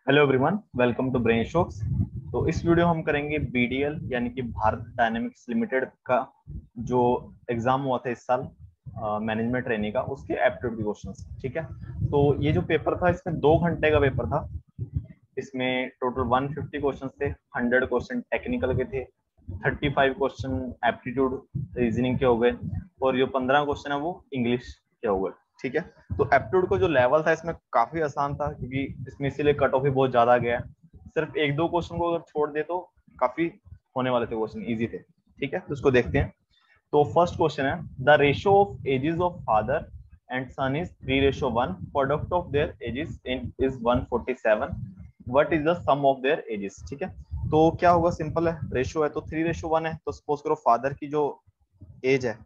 Hello everyone, welcome to brain shocks. तो इस video हम करेंगे बीडीएल यानी कि भारत डायनेमिक्स लिमिटेड का जो एग्जाम हुआ था इस साल मैनेजमेंट ट्रेनिंग का, उसके एप्टीट्यूड के क्वेश्चंस। ठीक है, तो ये जो पेपर था इसमें 2 घंटे का पेपर था। इसमें टोटल 150 क्वेश्चन थे। 100 क्वेश्चन टेक्निकल के थे, 35 क्वेश्चन एप्टीट्यूड रीजनिंग के हो गए, और जो 15 क्वेश्चन है वो इंग्लिश के हो गए। ठीक है, तो एप्टीट्यूड का जो लेवल था इसमें काफी आसान था, क्योंकि इसमें इसीलिए कट ऑफ भी बहुत ज्यादा गया है। सिर्फ एक दो क्वेश्चन को अगर छोड़ दे तो काफी होने वाले थे, क्वेश्चन इजी थे। ठीक है, तो इसको देखते हैं। तो फर्स्ट क्वेश्चन है, the ratio of ages of father and son is 3:1, product of their ages is 147, what is the sum of their ages. ठीक है, तो क्या होगा, सिंपल है, रेशियो है तो 3:1 है। तो सपोज करो फादर की जो एज है,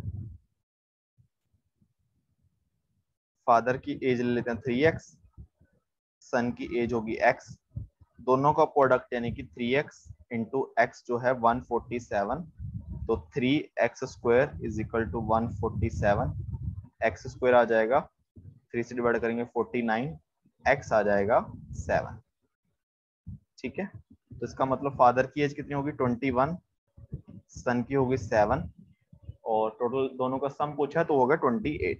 फादर की एज ले लेते हैं 3x, सन की एज होगी x, दोनों का प्रोडक्ट यानी कि 3x इंटू एक्स जो है 147। तो 3x² is equal to 147, x square आ जाएगा, 3 से डिवाइड करेंगे 49, x आ जाएगा 7। ठीक है, तो इसका मतलब फादर की एज कितनी होगी 21, सन की होगी 7, और टोटल दोनों का सम पूछा है तो होगा 28।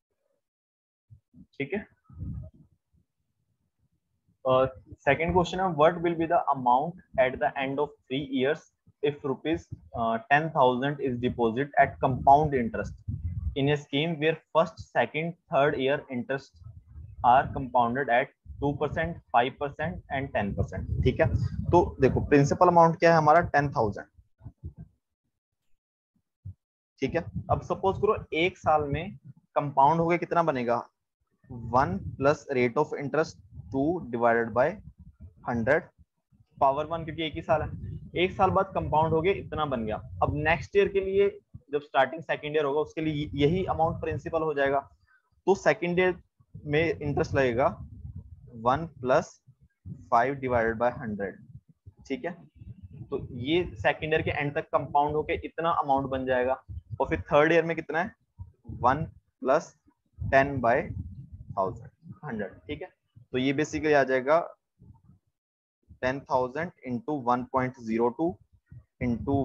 ठीक है, सेकेंड क्वेश्चन है, what will be the amount at the end of 3 years if rupees 10,000 is deposited at compound interest in a scheme where first, second, third year interest are compounded at 2%, 5% and 10%। ठीक है, तो देखो principal amount क्या है हमारा 10,000। ठीक है, अब सपोज करो एक साल में कंपाउंड हो गया, कितना बनेगा 1 plus rate of interest 2 divided by 100 power 1, क्योंकि एक ही साल है। एक साल बाद कंपाउंड हो गया, इतना बन गया। अब नेक्स्ट ईयर के लिए जब स्टार्टिंग सेकेंड ईयर होगा उसके लिए यही अमाउंट प्रिंसिपल हो जाएगा। तो सेकेंड ईयर में इंटरेस्ट लगेगा 1 प्लस 5 डिवाइडेड बाय 100। ठीक है, तो ये सेकेंड ईयर के एंड तक कंपाउंड होके इतना अमाउंट बन जाएगा। और फिर थर्ड ईयर में कितना है 1 प्लस 10 बाय 100। ठीक है, तो ये बेसिकली आ जाएगा 10,000 इंटू 1.02 इंटू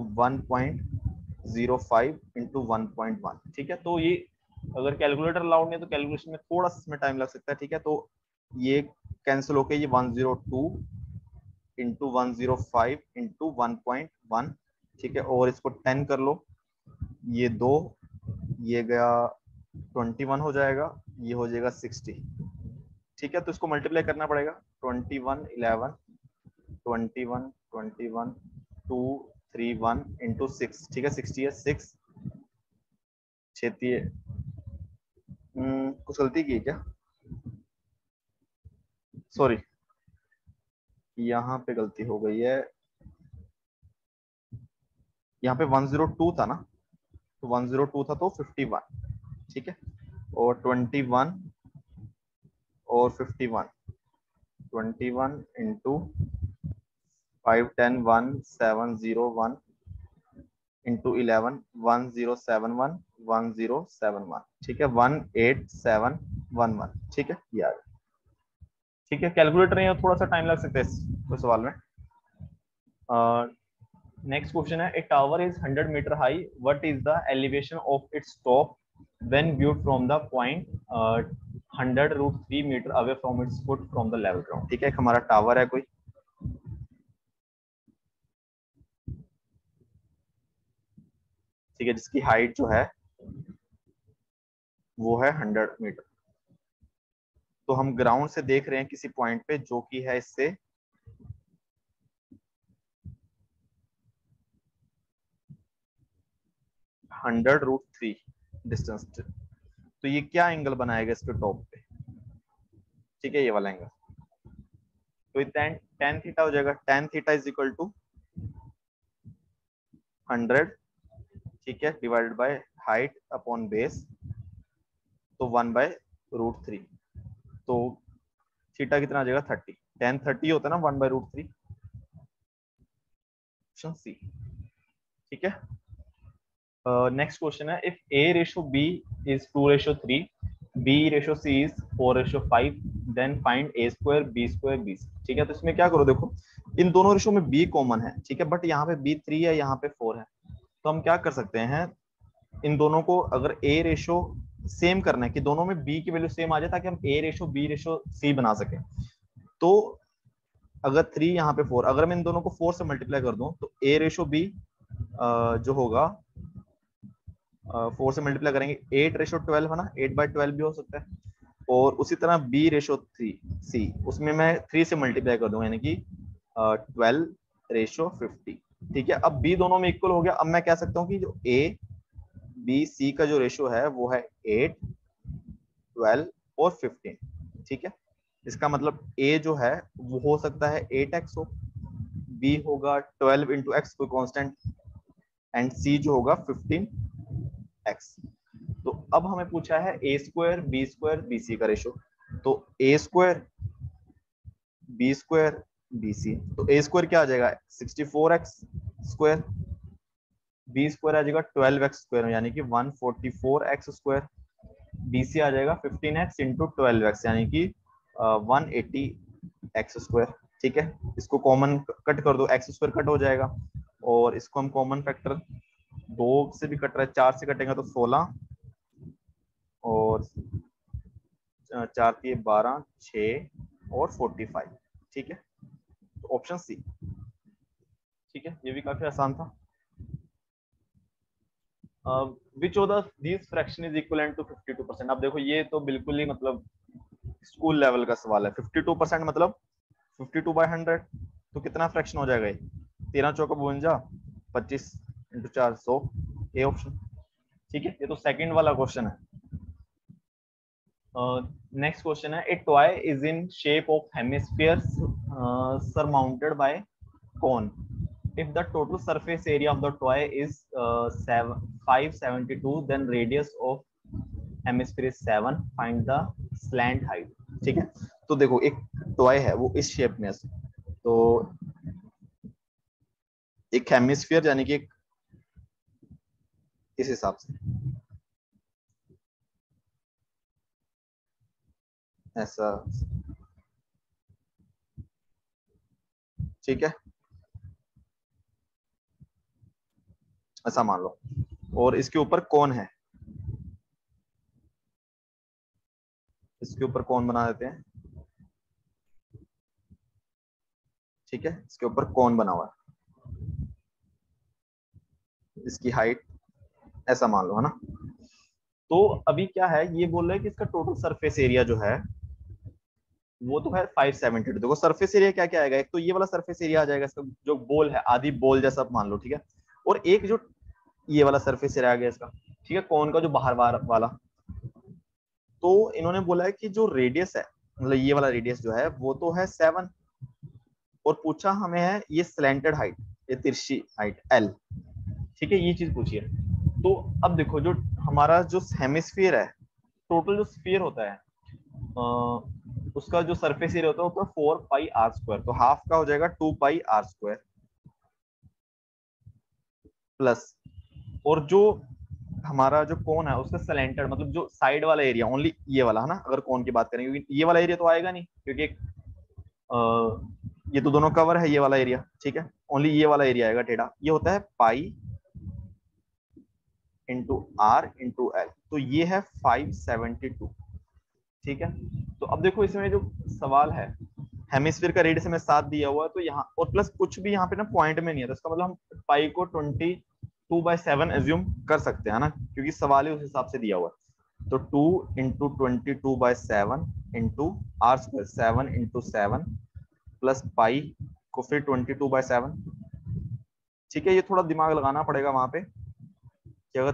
1.05 इंटू 1.1। ठीक है, तो ये अगर कैलकुलेटर अलाउड नहीं है तो कैलकुलेशन में थोड़ा सा इसमें टाइम लग सकता है। ठीक है, तो ये कैंसिल होके ये 102 इंटू 105 इंटू 1.1। ठीक है, और इसको 10 कर लो, ये 2, ये गया 21 हो जाएगा, ये हो जाएगा 60। ठीक है, तो इसको मल्टीप्लाई करना पड़ेगा 21 11 21 21 2 3 1 इंटू 6। ठीक है, 60 है, 6 छेती है। कुछ गलती की है क्या, सॉरी यहाँ पे गलती हो गई है। यहाँ पे 102 था ना, तो 102 था तो 51। ठीक है, और 21 और 51, 21 इंटू 5 10 1 7 0 1 इंटू 11 1071 1071। ठीक है, 18711। ठीक है, ये आ गया। ठीक है, कैलकुलेटर नहीं है, थोड़ा सा टाइम लग सकता है इस सवाल में। नेक्स्ट क्वेश्चन है, a tower is 100 metre high, what is the elevation of its top when viewed from the point 100√3 metre away from its foot from the level ground. ठीक है, हमारा टावर है कोई, ठीक है, जिसकी हाइट जो है वो है 100 मीटर। तो हम ग्राउंड से देख रहे हैं किसी पॉइंट पे जो कि है इससे 100√3 डिस्टेंस। तो ये क्या एंगल बनाएगा इसके टॉप पे, ठीक है, ये वाला एंगल। तो ये tan थीटा हो जाएगा, tan theta is equal to 100, ठीक है, divided by height upon base, तो 1/√3। तो थीटा कितना आ जाएगा 30, tan 30 होता है ना 1/√3, ऑप्शन सी। ठीक है, नेक्स्ट क्वेश्चन है, if A/B is 2:3, B/C is 4:5, then find A square B square B C. ठीक है, तो इसमें क्या करो, देखो इन दोनों रेशो में बी कॉमन है, ठीक है, बट यहाँ पे बी 3 है, यहाँ पे 4 है, तो हम क्या कर सकते हैं, इन दोनों को अगर ए रेशो सेम करना है कि दोनों में बी की वैल्यू सेम आ जाए ताकि हम A ratio B ratio C बना सके, तो अगर 3 यहाँ पे 4, अगर मैं इन दोनों को 4 से मल्टीप्लाई कर दूं तो ए रेशो बी जो होगा 4 से मल्टीप्लाई करेंगे 8 रेशो 12 है ना, 8/12 भी हो सकता है, और उसी तरह बी रेशो 3 सी, उसमें मैं 3 से मल्टीप्लाई कर दूंगा यानी कि 12 रेशो 50। ठीक है, अब बी दोनों में इक्वल हो गया, अब मैं कह सकता हूँ कि जो ए बी सी का जो रेशो है वो है 8, 12 और 15। ठीक है, इसका मतलब ए जो है वो हो सकता है 8x हो, बी होगा 12 इंटू एक्स कोई कांस्टेंट, एंड सी जो होगा 15x। तो अब हमें पूछा है ए स्क्वायर बी सी का रेशो, तो ए स्क्वायर बी सी, तो ए स्क्वायर क्या आ जाएगा 64x स्क्वायर, बी स्क्वायर आ जाएगा 12x स्क्वायर यानी कि 144x स्क्वायर, बी सी आ जाएगा 15x इंटू 12x यानी कि 180x स्क्वायर। ठीक है, इसको कॉमन कट कर दो, एक्स स्क्वायर कट हो जाएगा, और इसको हम कॉमन फैक्टर 2 से भी कट रहा है, 4 से कटेंगे तो 16, और 4 3 12 6 और 45। ठीक है, तो ऑप्शन सी। ठीक है, ये भी काफी आसान था। Which of the this fraction is equivalent to 52%। अब देखो ये तो बिल्कुल ही मतलब स्कूल लेवल का सवाल है। 52% मतलब 52/100, तो कितना फ्रैक्शन हो जाएगा ये, 13 चौका 52, 25 इंटू 4 100, ए ऑप्शन। ठीक है, ये तो सेकंड वाला क्वेश्चन है। नेक्स्ट क्वेश्चन है, a toy is in shape of hemisphere surmounted by cone. If the total surface area of the toy is 572, then radius of hemisphere is 7. Find the slant height. ठीक है, तो देखो एक toy है वो इस shape में है, तो एक हेमिस्फीयर यानी कि इस हिसाब से ऐसा, ठीक है, ऐसा मान लो, और इसके ऊपर कौन है, इसके ऊपर कौन बना देते हैं। ठीक है, इसके ऊपर कौन बना हुआ है, इसकी हाइट ऐसा मान लो, है ना। तो अभी क्या है, ये बोल रहा है कि इसका टोटल सरफेस एरिया जो है वो तो है 572। देखो सरफेस एरिया क्या क्या आएगा, एक तो ये वाला सरफेस एरिया आ जाएगा, इसका जो बॉल है आधी बॉल जैसा मान लो, ठीक है, और एक जो ये वाला सरफेस एरिया आ गया इसका, ठीक है, कौन का जो बाहर वाला। तो इन्होंने बोला है कि जो रेडियस है, मतलब ये वाला रेडियस जो है वो तो है 7, और पूछा हमें है ये स्लैंटेड हाइट, ये तिरछी हाइट L। ठीक है, ये चीज पूछी है। तो अब देखो जो हमारा जो हेमिस्फीयर है, टोटल जो स्फीयर होता है उसका जो सरफेस एरिया होता है वो 4πr², तो हाफ का हो जाएगा 2πr², प्लस, और जो हमारा जो कोन है उसका सलेंटर मतलब जो साइड वाला एरिया, ओनली ये वाला है ना, अगर कोन की बात करें, क्योंकि ये वाला एरिया तो आएगा नहीं, क्योंकि ये तो दोनों कवर है ये वाला एरिया, ठीक है, ओनली ये वाला एरिया आएगा टेढ़ा, ये होता है pi into r into l, तो ये है 572। ठीक है, तो अब देखो इसमें जो सवाल है, हेमिस्फीयर का रेडियस में 7 दिया हुआ है, तो यहाँ और प्लस कुछ भी यहाँ पे ना पॉइंट में नहीं है, तो इसका मतलब हम पाई को 22/7 एज्यूम कर सकते हैं ना, क्योंकि सवाल ही उस हिसाब से दिया हुआ है। तो 2 into 22/7 into r², 7 into 7 plus pi को फिर 22/7। ठीक है, ये थोड़ा दिमाग लगाना पड़ेगा वहां पे कि अगर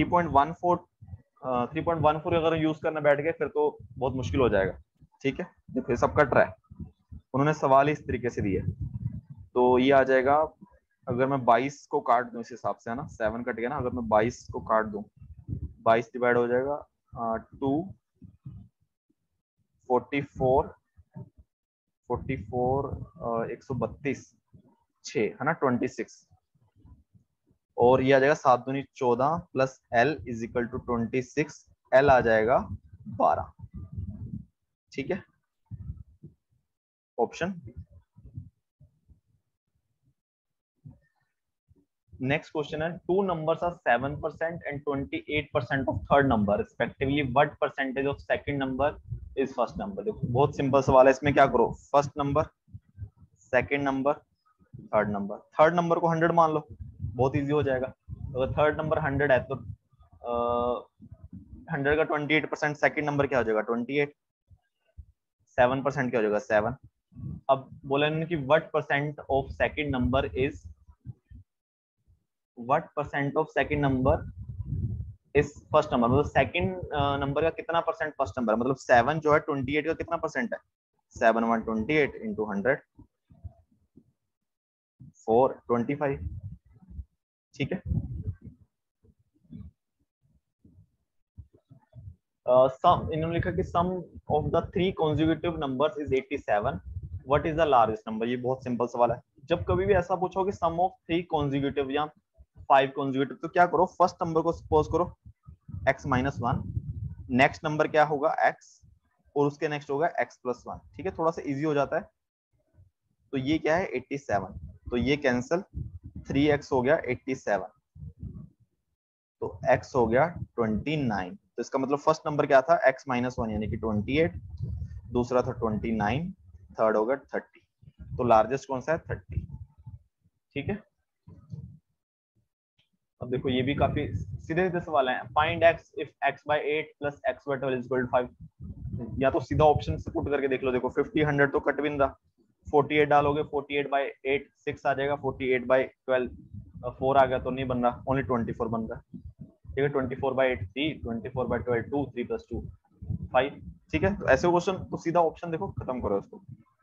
3.14 अगर यूज करना बैठ गए फिर तो बहुत मुश्किल हो जाएगा। ठीक है, देखो ये सब कट रहा है, उन्होंने सवाल इस तरीके से दिए, तो ये आ जाएगा, अगर मैं 22 को काट दूं इस हिसाब से, है ना, 7 कट गया ना, अगर मैं 22 को काट दूं, 22 डिवाइड हो जाएगा 2 44 44 132 6, है ना, 26, और ये आ जाएगा 7 दूनी 14 plus L is equal to 26, L आ जाएगा 12। ठीक है, ऑप्शन। नेक्स्ट क्वेश्चन है, two numbers are 7% and 28% of third number respectively, what percentage of second number is first number. देखो बहुत सिंपल सवाल है, इसमें क्या करो, first number, second number, third number. Third number को 100 मान लो, बहुत इजी हो जाएगा। अगर थर्ड नंबर 100 है तो 100 का 28%, सेकंड नंबर क्या हो जाएगा 28, 7% क्या हो जाएगा 7। अब बोला इन्होंने कि what percent of second number is, what percent of second number is first number, मतलब सेकंड नंबर का कितना परसेंट फर्स्ट नंबर, मतलब 7 जो है 28 का कितना परसेंट है, 7 1 28 इंटू 100 4 25। ठीक है। सम, इन्होंने लिखा कि sum of the three consecutive numbers is 87, what is the largest number. ये बहुत सिंपल सवाल है। जब कभी भी ऐसा पूछो कि सम ऑफ थ्री कॉन्जिक्यूटिव या 5 कॉन्जिक्यूटिव, तो क्या करो, फर्स्ट नंबर को सपोज करो x माइनस 1, नेक्स्ट नंबर क्या होगा x, और उसके नेक्स्ट होगा x प्लस 1। ठीक है, थोड़ा सा इजी हो जाता है। तो ये क्या है 87, तो ये कैंसिल, 3x हो गया 87, तो x हो गया 29। तो इसका मतलब फर्स्ट नंबर क्या था, x माइनस 1 यानी कि 28, दूसरा था 29, थर्ड होगा 30। तो लार्जेस्ट कौन सा है 30। ठीक है। अब देखो ये भी काफी सीधे सीधे सवाल है। Find x if x by 8 plus x by 12 is equal to 5। या तो सीधा ऑप्शन से पुट करके देख लो। देखो 50 100 तो कट भी नहीं रहा, 48 डालोगे, 48 बाय 8 6 आ जाएगा, 48 बाय 12 4 आ गया, तो नहीं बन रहा, ओनली 24 बन रहा है। ठीक है, 24 बाय 8 3, 24 बाय 12 2, 3 प्लस 2 5। ठीक है, तो ऐसे क्वेश्चन तो सीधा ऑप्शन देखो, खत्म करो इसको।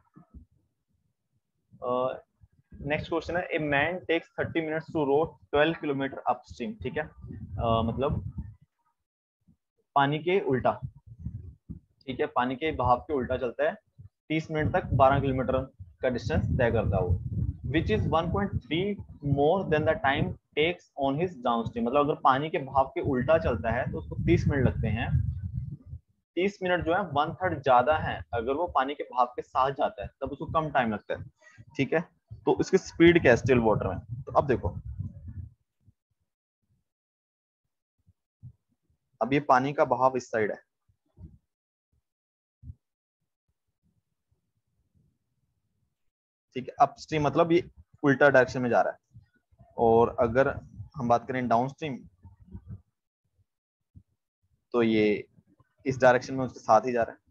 नेक्स्ट क्वेश्चन है, a man takes 30 minutes to row 12 kilometre upstream. ठीक है, मतलब पानी के उल्टा, ठीक है, पानी के बहाव के उल्टा चलता है, 30 मिनट तक 12 किलोमीटर का डिस्टेंस तय करता है वो, which is 1.3 more than the time takes on his downstream. मतलब अगर पानी के बहाव के उल्टा चलता है तो उसको 30 मिनट लगते हैं, 30 मिनट जो है 1/3 ज्यादा है अगर वो पानी के बहाव के साथ जाता है, तब उसको कम टाइम लगता है। ठीक है, तो इसकी स्पीड क्या है स्टिल वाटर में। तो अब देखो, अब ये पानी का बहाव इस साइड है, ठीक है, अपस्ट्रीम मतलब ये उल्टा डायरेक्शन में जा रहा है। और अगर हम बात करें डाउनस्ट्रीम, तो ये इस डायरेक्शन में उसके साथ ही जा रहा है।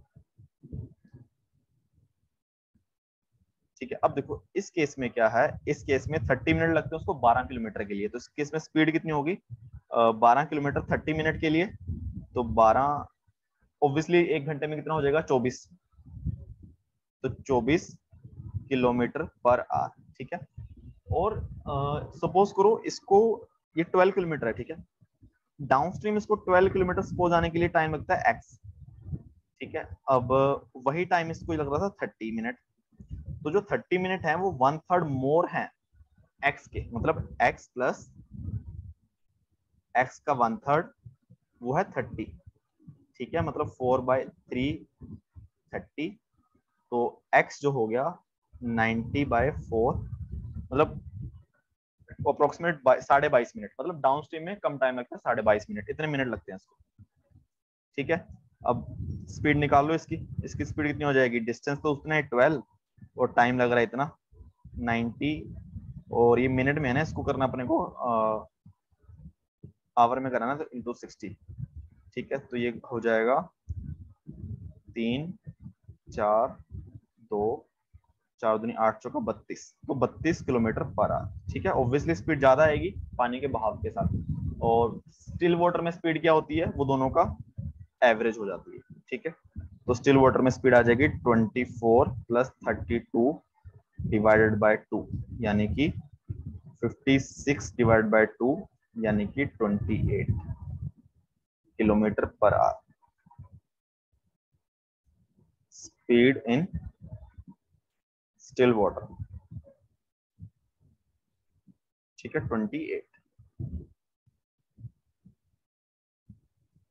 ठीक है, अब देखो इस केस में क्या है, इस केस में 30 मिनट लगते हैं उसको 12 किलोमीटर के लिए, तो इस केस में स्पीड कितनी होगी, 12 किलोमीटर 30 मिनट के लिए, तो 12 ऑब्वियसली 1 घंटे में कितना हो जाएगा 24, तो 24 किलोमीटर पर आवर। ठीक है, और सपोज करो इसको, ये 12 किलोमीटर है, ठीक है, डाउनस्ट्रीम इसको 12 किलोमीटर सपोज आने के लिए टाइम लगता है x। ठीक है, अब वही टाइम इसको लग रहा था 30 मिनट, तो जो 30 मिनट है वो 1/3 मोर है x के, मतलब x प्लस x का 1/3 वो है 30। ठीक है, मतलब 4/3 30, तो x जो हो गया 90/4, मतलब अप्रोक्सीमेट 22.5 मिनट, मतलब डाउन स्ट्रीम में कम टाइम लगता है, 22.5 मिनट, इतने मिनट लगते हैं इसको। ठीक है, अब स्पीड निकाल लो इसकी, इसकी स्पीड कितनी हो जाएगी, डिस्टेंस तो उतना है 12 और टाइम लग रहा है इतना 90, और ये मिनट में है ना, इसको करना अपने को आवर में कराना, तो इंटू 60। ठीक है, तो ये हो जाएगा 3 4 2 4 दूनी 8 चौका 32, तो 32 किलोमीटर पर आवर। ठीक है, ऑब्वियसली स्पीड ज्यादा आएगी पानी के बहाव के साथ, और स्टिल वाटर में स्पीड क्या होती है, वो दोनों का एवरेज हो जाती है। ठीक है, तो स्टिल वाटर में स्पीड आ जाएगी 24 प्लस 32 डिवाइडेड बाय 2, यानी कि 56 डिवाइड बाय 2, यानी कि 28 kilometre per hour, speed in still water. ठीक है, 28।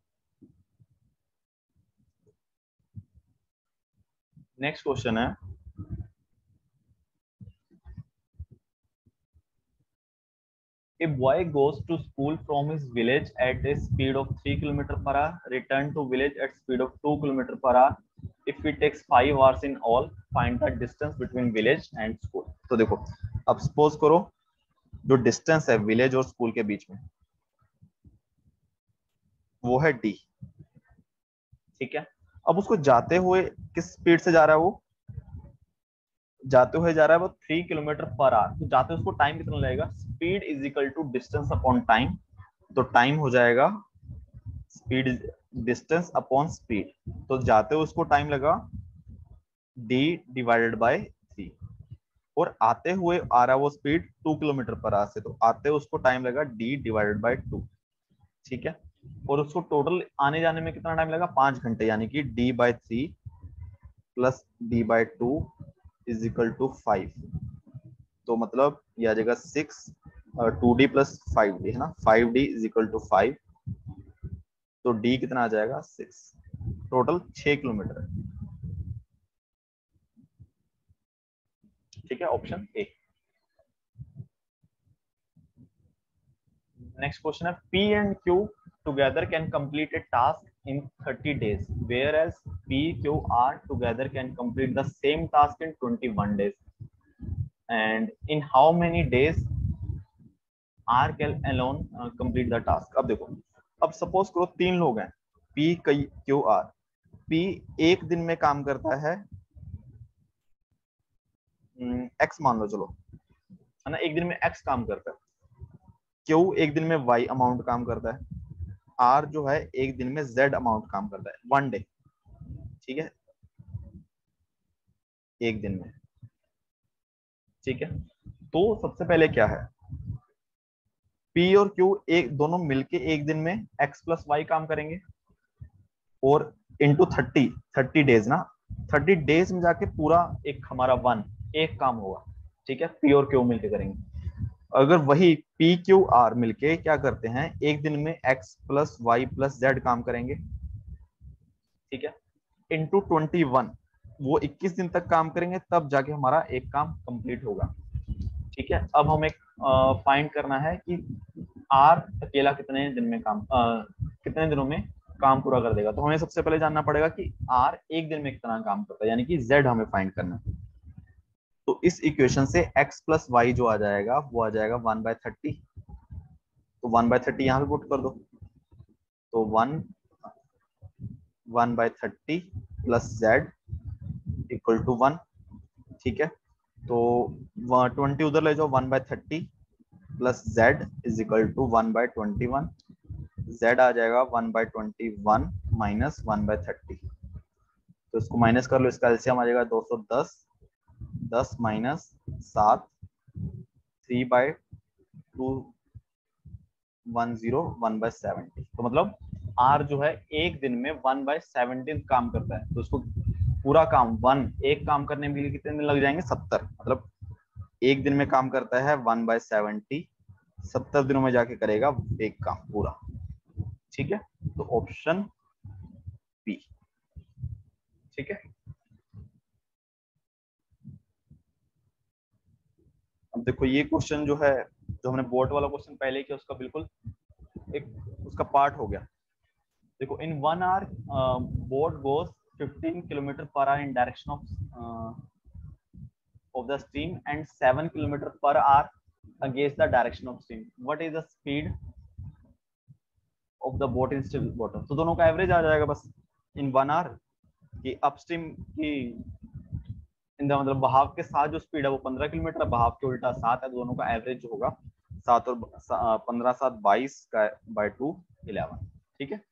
नेक्स्ट क्वेश्चन है, boy goes to school from his village at a speed of 3 km per hour, return to village at speed of 2 km per hour. If it takes 5 hours in all, find the distance between village and school. तो देखो, अब suppose करो जो distance है village और school के बीच में वो है d, ठीक है। अब उसको जाते हुए किस स्पीड से जा रहा है, वो जाते हुए जा रहा है वो 3 किलोमीटर पर आवर। तो जाते उसको टाइम कितना लगेगा, speed is equal to distance upon time. तो टाइम हो जाएगा स्पीड डिस्टेंस अपॉन स्पीड। तो जाते हुए उसको टाइम लगा d डिवाइडेड बाय 3, और आते हुए आ रहा वो स्पीड 2 किलोमीटर पर आवर से, तो आते हुए उसको टाइम लगा d डिवाइडेड बाय 2, ठीक है। और उसको टोटल आने जाने में कितना टाइम लगा, 5 घंटे, यानी कि d by 3 plus d by 2 is equal to 5। तो मतलब ये आ जाएगा 6 2d प्लस 5d है ना, 5d इज इक्वल टू 5। तो d कितना आ जाएगा 6, टोटल 6 किलोमीटर है, ठीक है, ऑप्शन ए। नेक्स्ट क्वेश्चन है P and Q together can complete a task in 30 days, whereas P, Q, R together can complete the same task in 21 days. And in how many days R can alone complete the task? अब देखो, अब suppose करो 3 लोग हैं P, Q, R। P एक दिन में काम करता है X मान लो, चलो है ना, एक दिन में X काम करता है। Q एक दिन में Y अमाउंट काम करता है। R जो है एक दिन में Z अमाउंट काम करता है, 1 डे, ठीक है, एक दिन में, ठीक है। तो सबसे पहले क्या है, P और Q एक दोनों मिलके एक दिन में X प्लस वाई काम करेंगे, और इंटू 30 डेज ना, 30 डेज में जाके पूरा एक हमारा एक काम होगा, ठीक है। P और Q मिलके करेंगे। अगर वही P, Q, R मिलके क्या करते हैं, एक दिन में X plus Y plus Z काम करेंगे, ठीक है, इंटू 21, वो 21 दिन तक काम करेंगे, तब जाके हमारा एक काम कंप्लीट होगा, ठीक है। अब हमें फाइंड करना है कि R अकेला कितने दिन में कितने दिनों में काम पूरा कर देगा। तो हमें सबसे पहले जानना पड़ेगा कि R एक दिन में कितना काम करता है, यानी कि Z हमें फाइंड करना है। तो इस इक्वेशन से x प्लस वाई जो आ जाएगा वो आ जाएगा 1/30। तो 1/30 यहाँ पे पुट कर दो, तो 1/30 प्लस Z इक्वल टू 1, ठीक है। तो 20 उधर ले जाओ, 1/30 plus Z is equal to 1/21। Z आ जाएगा 1/21 माइनस 1/30। तो इसको माइनस कर लो, इसका एलसीएम आ जाएगा 210, 10 माइनस 7, 3/2 10 1/70। तो मतलब R जो है एक दिन में 1/17 काम करता है। तो उसको पूरा काम एक काम करने में कितने दिन लग जाएंगे, 70। मतलब एक दिन में काम करता है 1/70, 70 दिनों में जाके करेगा एक काम पूरा, ठीक है। तो ऑप्शन बी, ठीक है। अब देखो ये क्वेश्चन जो है, जो हमने बोर्ड वाला क्वेश्चन पहले किया उसका बिल्कुल एक उसका पार्ट हो गया। देखो, in 1 hour boat goes 15 kilometre per hour in direction of the stream and 7 kilometer per hour against the direction of stream. What is the speed of the boat in still water? तो दोनों का average आ जाएगा बस इन 1 our कि upstream की in the मतलब बहाव के साथ जो स्पीड है वो 15 किलोमीटर, बहाव के उल्टा 7 है। दोनों का एवरेज जो होगा 7 और 15 7 22 का बाय 2 11, ठीक है।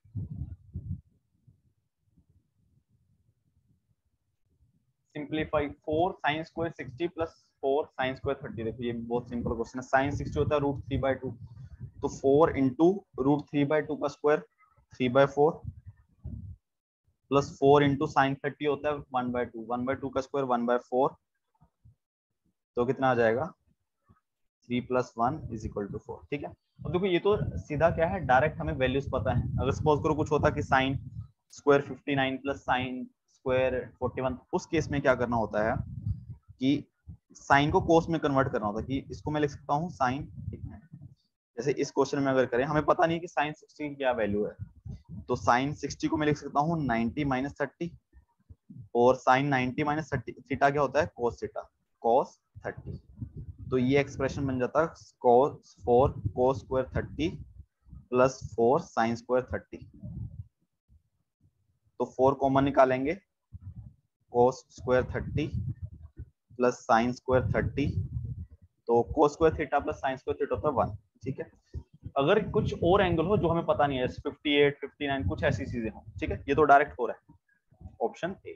Simplify 4 sin square 60 plus 4 sin square 30। देखो ये बहुत सिंपल क्वेश्चन है। sin 60 होता है √3/2, तो 4 इंटू √3/2 का स्क्वायर 3/4 प्लस 4 इंटू साइन 30 होता है 1/2, 1/2 का स्क्वायर 1/4। तो कितना आ जाएगा 3 + 1 = 4, ठीक है। अब देखो ये तो सीधा क्या है, डायरेक्ट हमें वैल्यूज पता है। अगर सपोज करो कुछ होता कि sine square 59 plus sine square 41, उस केस में क्या करना होता है कि साइन को कोस में कन्वर्ट करना होता है। कि इसको मैं लिख सकता हूँ साइन जैसे इस क्वेश्चन में अगर करें, हमें पता नहीं कि साइन 60 की क्या वैल्यू है, तो साइन 60 को मैं लिख सकता हूँ 90 माइनस 30, और साइन 90 माइनस 30 थीटा क्या होता है, cos थीटा, cos 30। तो ये एक्सप्रेशन बन जाता है cos 4 cos square 30 plus 4 sine square 30। तो 4 कॉमन निकालेंगे, cos square 30 plus sine square 30, तो cos square theta plus sine square theta होता है 1। ठीक है, अगर कुछ और एंगल हो जो हमें पता नहीं है, 58 59 कुछ ऐसी चीजें हो, ठीक है, ये तो डायरेक्ट हो रहा है, ऑप्शन ए।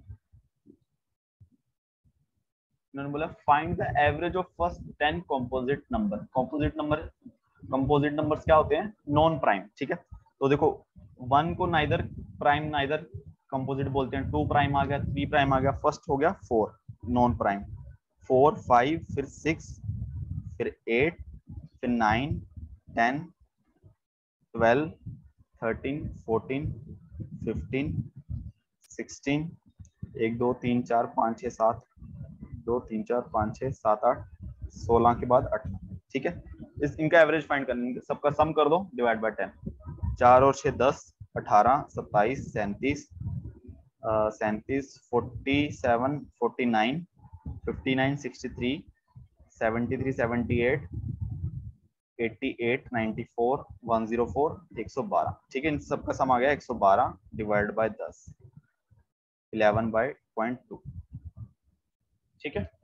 उन्होंने बोला find the average of first 10 composite number. Composite numbers क्या होते हैं, नॉन प्राइम। ठीक है, तो देखो 1 को नाइदर प्राइम नाइदर कंपोजिट बोलते हैं, 2 प्राइम आ गया, 3 प्राइम आ गया, फर्स्ट हो गया 4 नॉन प्राइम, 4 5 फिर 6 फिर 8 फिर 9 10 12 13 14 15 16 1 2 3 4 5 6 7 2 3 4 5 6 7 8 16 के बाद 18। ठीक है, इस इनका एवरेज फाइंड करने, सबका सम कर दो, डिवाइड बाय 10। 4 और 6 10, 18 27 37 37 47 49 59 63 73 78 88 94 104 112। ठीक है, इन सबका सम आ गया 112 डिवाइड बाय 10, 11/.2। ठीक है,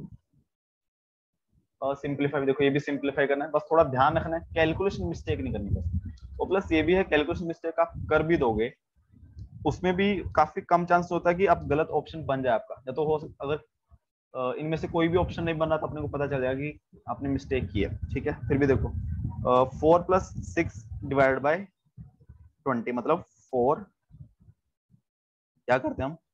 और सिंपलीफाई, देखो ये भी सिंपलीफाई करना है, बस थोड़ा ध्यान रखना है, कैलकुलेशन मिस्टेक नहीं करनी बस। और प्लस ये भी है, कैलकुलेशन मिस्टेक आप कर भी दोगे, उसमें भी काफी कम चांस होता है कि आप गलत ऑप्शन बन जाए आपका, या तो हो अगर इनमें से कोई भी ऑप्शन नहीं बन रहा तो अपने को पता चल जाएगा कि आपने मिस्टेक की है। ठीक है, फिर भी देखो 4 + 6 डिवाइड बाय 20, मतलब 4, क्या करते हैं हम,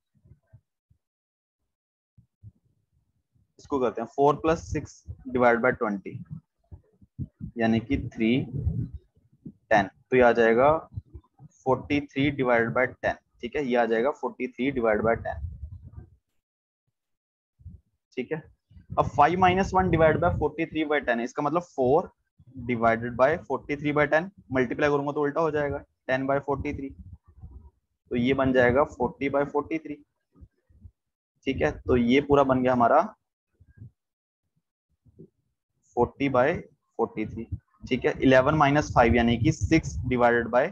इसको करते हैं 4 + 6 डिवाइड बाय 20, यानी कि 3 10, तो ये आ जाएगा 43 डिवाइड बाय 10। ठीक है, ये आ जाएगा 43 डिवाइड बाय 10। ठीक है, अब 5 - 1 डिवाइड बाय 43 बाय 10 है, इसका मतलब 4 डिवाइडेड बाय 43 बाय 10, मल्टीप्लाई करूंगा तो उल्टा हो जाएगा 10 बाय 43, तो ये बन जाएगा 40 बाय 43। ठीक है, तो ये पूरा बन गया हमारा 40 बाय 43। ठीक है, 11 - 5 यानी कि 6 डिवाइडेड बाय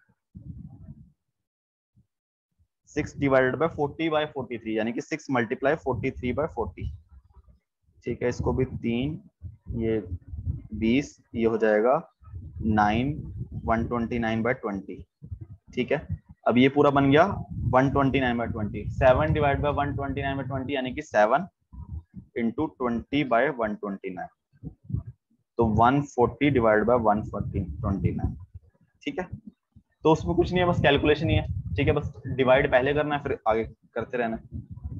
40 बाय 43, यानी कि 6 × 43 बाय 40। ठीक है, इसको भी 3, ये 20, ये हो जाएगा 9 129 बाय 20। ठीक है, अब ये पूरा बन गया 129 बाय 20, 7 डिवाइड बाय 129 बाय 20, यानी कि 7 × 20 बाय 129, तो 140 डिवाइड बाय 129। ठीक है, तो उसमें कुछ नहीं है, बस कैलकुलेशन ही है। ठीक है, बस डिवाइड पहले करना है, फिर आगे करते रहना है।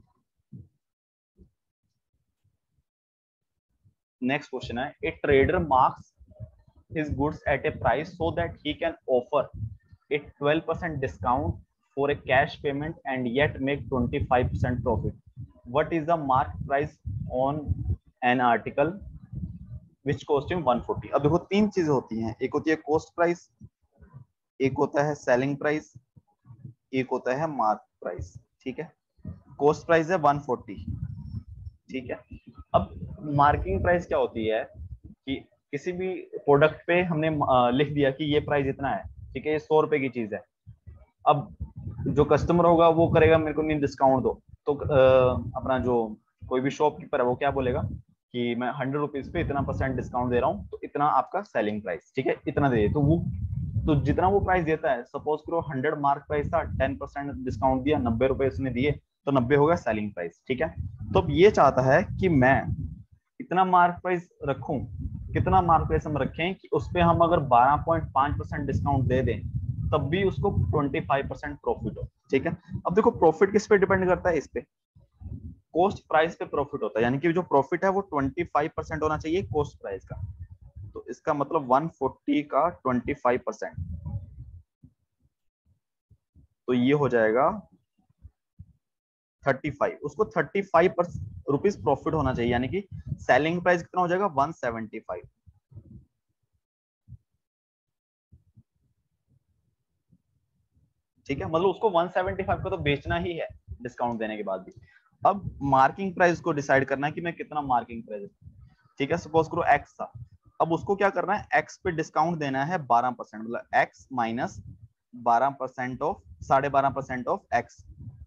नेक्स्ट क्वेश्चन है, a trader marks his goods at a price so that he can offer a 12% discount for a cash payment and yet make 25% profit. What is the market price on an article which cost him 140? अब देखो तीन चीजें होती हैं, एक होती है cost price, एक होता है सेलिंग प्राइस, एक होता है मार्क प्राइस। ठीक है, कॉस्ट प्राइस है 140। ठीक है, अब मार्किंग प्राइस क्या होती है कि किसी भी प्रोडक्ट पे हमने लिख दिया कि ये प्राइस इतना है, ठीक है, ये 100 रुपए की चीज है। अब जो कस्टमर होगा वो करेगा मेरे को नहीं डिस्काउंट दो, तो अपना जो कोई भी शॉपकीपर है वो क्या बोलेगा कि मैं 100 रुपीज पे इतना % डिस्काउंट दे रहा हूँ, तो इतना आपका सेलिंग प्राइस। ठीक है, इतना दे, तो वो तो जितना वो प्राइस देता है, सपोज करो 100 मार्क प्राइस था, 10% डिस्काउंट दिया, 90 रुपए उसने दिए, तो 90 होगा सेलिंग प्राइस। ठीक है, तो अब ये चाहता है कि मैं इतना मार्क प्राइस रखूं, कितना मार्क प्राइस हम रखें कि उस पे हम अगर 12.5% डिस्काउंट दे दें तब भी उसको 25% प्रॉफिट हो। ठीक है, अब देखो प्रॉफिट किस पे डिपेंड करता है, इस पे कॉस्ट प्राइस पे प्रॉफिट होता है, यानी कि जो प्रॉफिट है वो 25% होना चाहिए कॉस्ट प्राइस का, तो इसका मतलब 140 का 25%, तो ये हो जाएगा 35, उसको 35 रुपीज प्रॉफिट होना चाहिए, यानी कि सेलिंग प्राइस कितना हो जाएगा 175। ठीक है, मतलब उसको 175 का तो बेचना ही है डिस्काउंट देने के बाद भी। अब मार्किंग प्राइस को डिसाइड करना है कि मैं कितना मार्किंग प्राइस, ठीक है, सपोज करो x था, अब उसको क्या करना है, x पे डिस्काउंट देना है 12%, मतलब x minus 12% of 12.5% of x,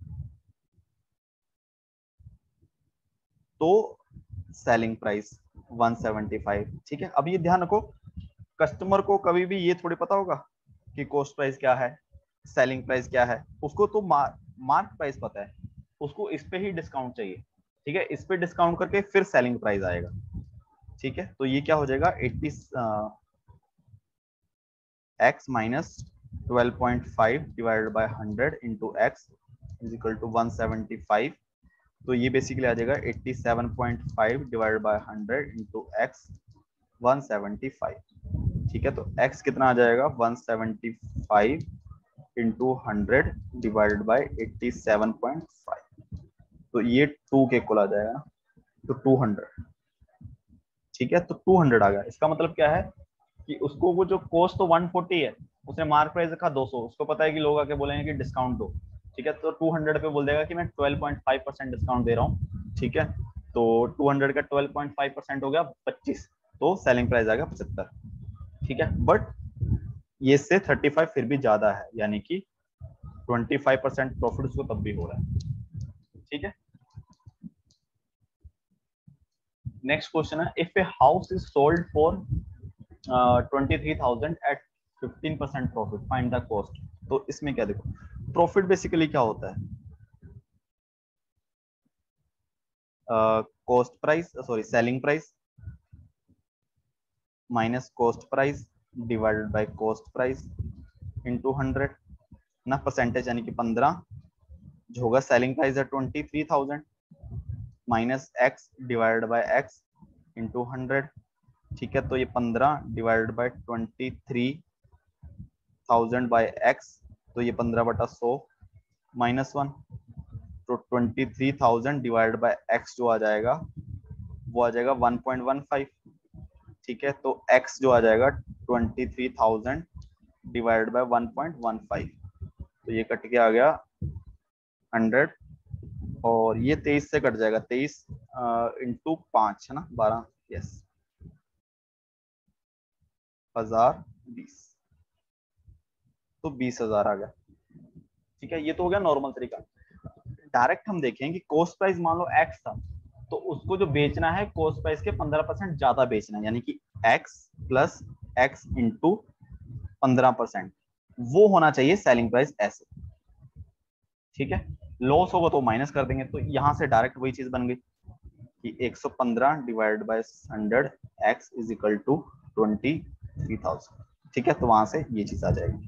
तो सेलिंग प्राइस 175। ठीक है, अब ये ध्यान रखो, कस्टमर को कभी भी ये थोड़ी पता होगा कि कॉस्ट प्राइस क्या है, सेलिंग प्राइस क्या है, उसको तो मार्क प्राइस पता है, उसको इस पे ही डिस्काउंट चाहिए। ठीक है, इस पे डिस्काउंट करके फिर सेलिंग प्राइस आएगा। ठीक है, तो ये क्या हो जाएगा, 80 x minus 12.5 divided by 100 into x is equal to 175। तो ये बेसिकली आ जाएगा 87.5 डिवाइडेड बाय 100 इंटू एक्स 175। ठीक है, तो x कितना आ जाएगा, 175 इंटू 100 डिवाइडेड बाय 87.5, तो ये 2 के इक्वल आ जाएगा, तो 200। ठीक है, तो 200 आ गया। इसका मतलब क्या है कि उसको वो जो कॉस्ट तो 140 है, उसने मार्क प्राइस रखा 200, उसको पता है कि लोग आके बोलेंगे कि डिस्काउंट दो। ठीक है, तो 200 पे बोल देगा कि मैं 12.5% डिस्काउंट दे रहा हूँ। ठीक है, तो 200 का 12.5% हो गया 25, तो सेलिंग प्राइस आ गया 75। ठीक है, बट ये से 35 फिर भी ज्यादा है, यानी कि 25% प्रॉफिट उसको तब भी हो रहा है। ठीक है, नेक्स्ट क्वेश्चन है, if a house is sold for 23,000 at 15% profit, find the cost. तो इसमें क्या देखो, प्रॉफिट बेसिकली क्या होता है, cost price, sorry selling price minus cost price divided by cost price into 100 ना, परसेंटेज यानी कि 15, जो होगा सेलिंग प्राइस है 23,000 minus x divided by x into 100। ठीक है, तो ये 15 डिवाइडेड बाय 23,000 बाय एक्स, तो ये 15/100 माइनस 1, तो 23,000 डिवाइडेड बाय एक्स जो आ जाएगा वो आ जाएगा 1.15। ठीक है, तो x जो आ जाएगा 23,000 डिवाइडेड बाय 1.15, तो ये कट के आ गया 100, और ये 23 से कट जाएगा, 23 इंटू 5 है ना 12, यस 1020, तो 20,000 आ गया। ठीक है, ये तो हो गया नॉर्मल तरीका। डायरेक्ट हम देखें कि कॉस्ट प्राइस मान लो x था, तो उसको जो बेचना है कॉस्ट प्राइस के 15% ज्यादा बेचना है, यानी कि x प्लस x इंटू 15%, वो होना चाहिए सेलिंग प्राइस ऐसे। ठीक है, लॉस होगा तो माइनस कर देंगे, तो यहां से डायरेक्ट वही चीज बन गई कि 115 divide by 100 x is equal to 23,000। ठीक है, तो वहां से ये चीज आ जाएगी।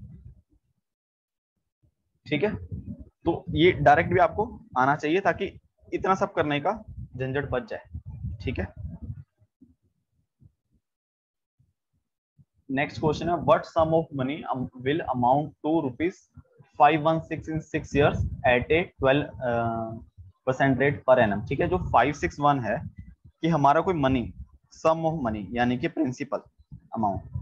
ठीक है, तो ये डायरेक्ट भी आपको आना चाहिए ताकि इतना सब करने का झंझट बच जाए। ठीक है, नेक्स्ट क्वेश्चन है, what sum of money will amount to ₹516 in 6 years at a 12% rate per annum. ठीक है, जो 561 है कि हमारा कोई मनी, सम ऑफ मनी यानी कि प्रिंसिपल अमाउंट